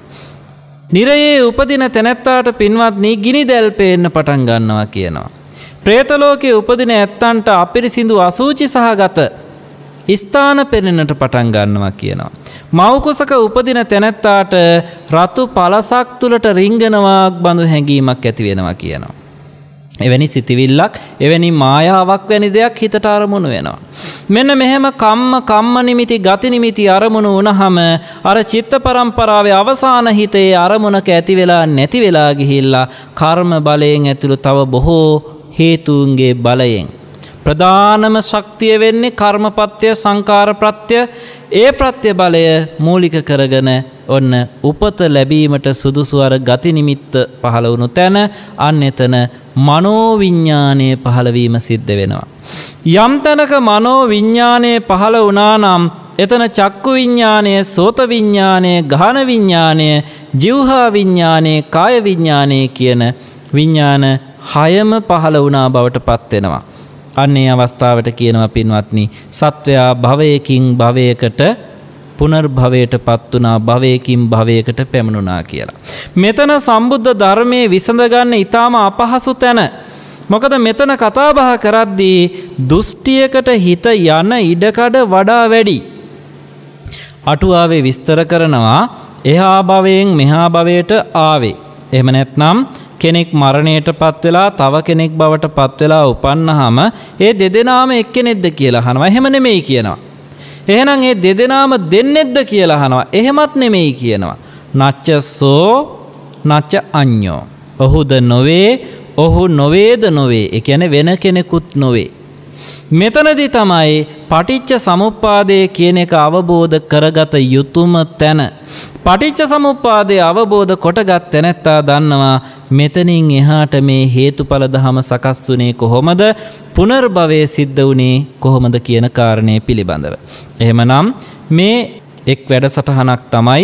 නිරයේ උපදින තැනැත්තාට පින්වත්නි ගිනි දැල් පේන්න පටන් ගන්නවා කියනවා. പ്രേත ලෝකයේ උපදින ඇත්තන්ට අපිරිසිදු අසුචි සහගත ස්ථාන පෙනෙන්නට පටන් ගන්නවා කියනවා. මව් කුසක උපදින තැනැත්තාට රතු පළසක් තුලට රිංගනවා බඳු හැඟීමක් ඇති වෙනවා කියනවා. එවැනි සිතිවිල්ලක්, එවැනි මායාවක් වැනි දෙයක් හිතට අරමුණු වෙනවා. මෙන්න මෙහෙම කම්ම නිමිති, ගති නිමිති අරමුණු වුණාම අර චිත්ත පරම්පරාවේ අවසාන හිතේ අරමුණක ඇති වෙලා නැති වෙලා ගිහිල්ලා කර්ම බලයෙන් ඇතුළු තව බොහෝ හේතුන්ගේ බලයෙන් ප්‍රධානම ශක්තිය වෙන්නේ කර්මපත්‍ය, සංකාර ප්‍රත්‍ය. ඒ ප්‍රත්‍ය බලය මූලික කරගෙන ඔන්න උපත ලැබීමට සුදුසු අර ගති නිමිත්ත පහළ වුණු තැන අන්න එතන මනෝවිඤ්ඤාණය පහළ වීම සිද්ධ වෙනවා. යම් තැනක මනෝවිඤ්ඤාණය පහළ වුණා නම් එතන චක්කු විඤ්ඤාණය, සෝත විඤ්ඤාණය, ගහන විඤ්ඤාණය, જીවහා විඤ්ඤාණය, කාය විඤ්ඤාණය කියන විඤ්ඤාණ හයම පහළ වුණා බවට පත් වෙනවා. අන්නේ අවස්ථාවට කියනවා පින්වත්නි සත්වයා භවයකින් භවයකට පුනර්භවයට පත් වුණා, භවයකින් භවයකට පැමිණුණා කියලා. මෙතන සම්බුද්ධ ධර්මයේ විසඳ ගන්න ඊටාම අපහසු තැන. මොකද මෙතන කතා බහ කරද්දී දෘෂ්ටියකට හිත යන ඉඩකඩ වඩා වැඩි. අටුවාවේ විස්තර කරනවා එහා භවයෙන් මෙහා භවයට ආවේ. එහෙම නැත්නම් කෙනෙක් මරණයට පත් වෙලා තව කෙනෙක් බවට පත් වෙලා උපන්නාම ඒ දෙදෙනාම එක්කෙනෙක්ද කියලා අහනවා. එහෙම නෙමෙයි කියනවා. එහෙනම් ඒ දෙදෙනාම දෙන්නෙක්ද කියලා අහනවා. එහෙමත් නෙමෙයි කියනවා. නච්චසෝ නච්ච අඤ්ඤෝ. ඔහුද නොවේ, ඔහු නොවේද නොවේ. ඒ කියන්නේ වෙන කෙනෙකුත් නොවේ. මෙතනදී තමයි පටිච්ච සමුප්පාදය කියන එක අවබෝධ කරගත යුතුම තැන. පටිච්ච සමුප්පාදය අවබෝධ කොටගත් තැනැත්තා දන්නවා මෙතනින් එහාට මේ හේතුඵල ධම සකස් වුණේ කොහොමද, පුනර්භවය සිද්ධ වුණේ කොහොමද කියන කාරණේ පිළිබඳව. එහෙමනම් මේ එක් වැඩසටහනක් තමයි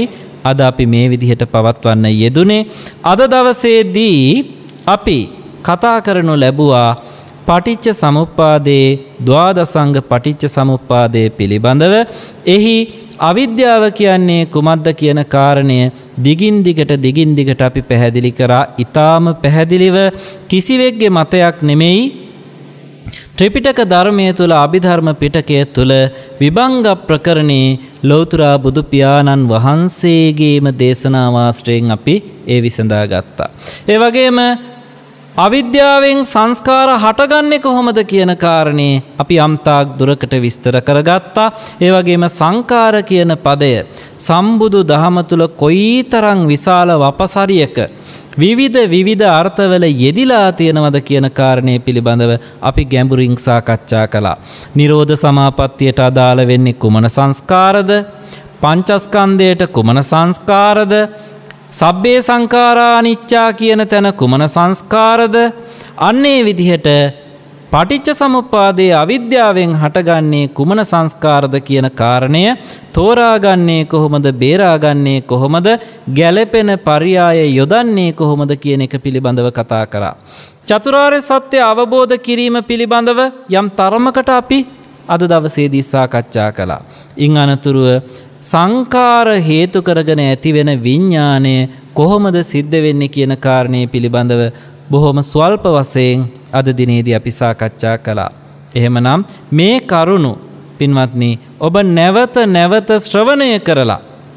අද අපි මේ විදිහට පවත්වන්න යෙදුනේ. අද දවසේදී අපි කතා කරනු ලැබුවා පටිච්ච සමුප්පාදේ ද්වාදසංග පටිච්ච සමුප්පාදේ පිළිබඳව. එහි අවිද්‍යාව කියන්නේ කුමක්ද කියන කාරණය දිගින් දිගට අපි පැහැදිලි කරා. ඊටාම පැහැදිලිව කිසිවෙක්ගේ මතයක් නෙමෙයි. ත්‍රිපිටක ධර්මයේ තුල අභිධර්ම පිටකය තුල විභංග ප්‍රකරණේ ලෞතර බුදු පියාණන් වහන්සේගේම දේශනා වාස්ත්‍රයෙන් අපි ඒ විසඳා ගත්තා. ඒ වගේම අවිද්‍යාවෙන් සංස්කාර හටගන්නේ කොහොමද කියන කාරණේ අපි යම්තාක් දුරකට විස්තර කරගත්තා. ඒ වගේම සංකාර කියන පදය සම්බුදු දහම තුල කොයිතරම් විශාල වපසරියක විවිධ අර්ථවල යෙදිලා තියෙනවද කියන කාරණේ පිළිබඳව අපි ගැඹුරින් සාකච්ඡා කළා. නිරෝධ සමාපත්තියට අදාළ වෙන්නේ කුමන සංස්කාරද? පංචස්කන්ධයට කුමන සංස්කාරද? සබ්බේ සංඛාරා අනිච්චා කියන තැන කුමන සංස්කාරද? අන්නේ විදිහට පටිච්ච සමුප්පාදයේ අවිද්‍යාවෙන් හටගන්නේ කුමන සංස්කාරද කියන කාරණය තෝරාගන්නේ කොහොමද, බේරාගන්නේ කොහොමද, ගැළපෙන පර්යාය යොදන්නේ කොහොමද කියන එක පිළිබඳව කතා කරා. චතුරාර්ය සත්‍ය අවබෝධ කිරීම පිළිබඳව යම් තරමකට අපි අද දවසේදී සාකච්ඡා කළා. ඉන් අනතුරුව සංකාර හේතු කරගෙන ඇතිවෙන විඥාණය කොහොමද සිද්ධ වෙන්නේ කියන කාරණේ පිළිබඳව බොහොම ස්වල්ප වශයෙන් අද දිනේදී අපි සාකච්ඡා කළා. එහෙමනම් මේ කරුණු පින්වත්නි ඔබ නැවත ශ්‍රවණය කරලා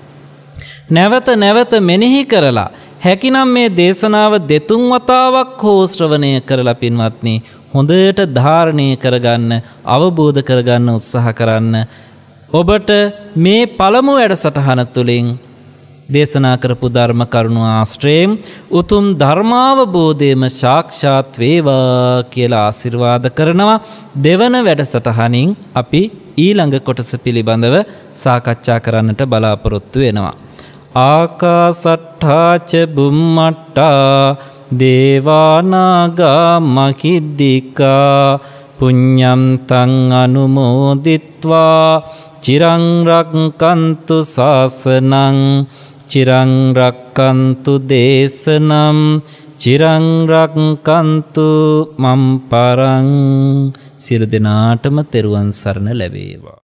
නැවත මෙනෙහි කරලා හැකිනම් මේ දේශනාව දෙතුන් වතාවක් හෝ ශ්‍රවණය කරලා පින්වත්නි හොඳට ධාරණය කරගන්න, අවබෝධ කරගන්න උත්සාහ කරන්න. ඔබට මේ පළමු වැඩසටහන තුළින් දේශනා කරපු ධර්ම කරුණු ආශ්‍රයෙන් උතුම් ධර්මාවබෝධයම සාක්ෂාත් වේවා කියලා ආශිර්වාද කරනවා. දෙවන වැඩසටහනින් අපි ඊළඟ කොටස පිළිබඳව සාකච්ඡා කරන්නට බලාපොරොත්තු වෙනවා. ආකාසට්ඨා ච බුම්මට්ටා දේවානාගා මහිද්దికා පුඤ්ඤම් තං අනුමෝදිත්වා චිරං රක්칸තු ශාසනං චිරං රක්칸තු දේශනම් චිරං රක්칸තු මම් පරං. සියලු දෙනාටම තෙරුවන් සරණ ලැබේවා.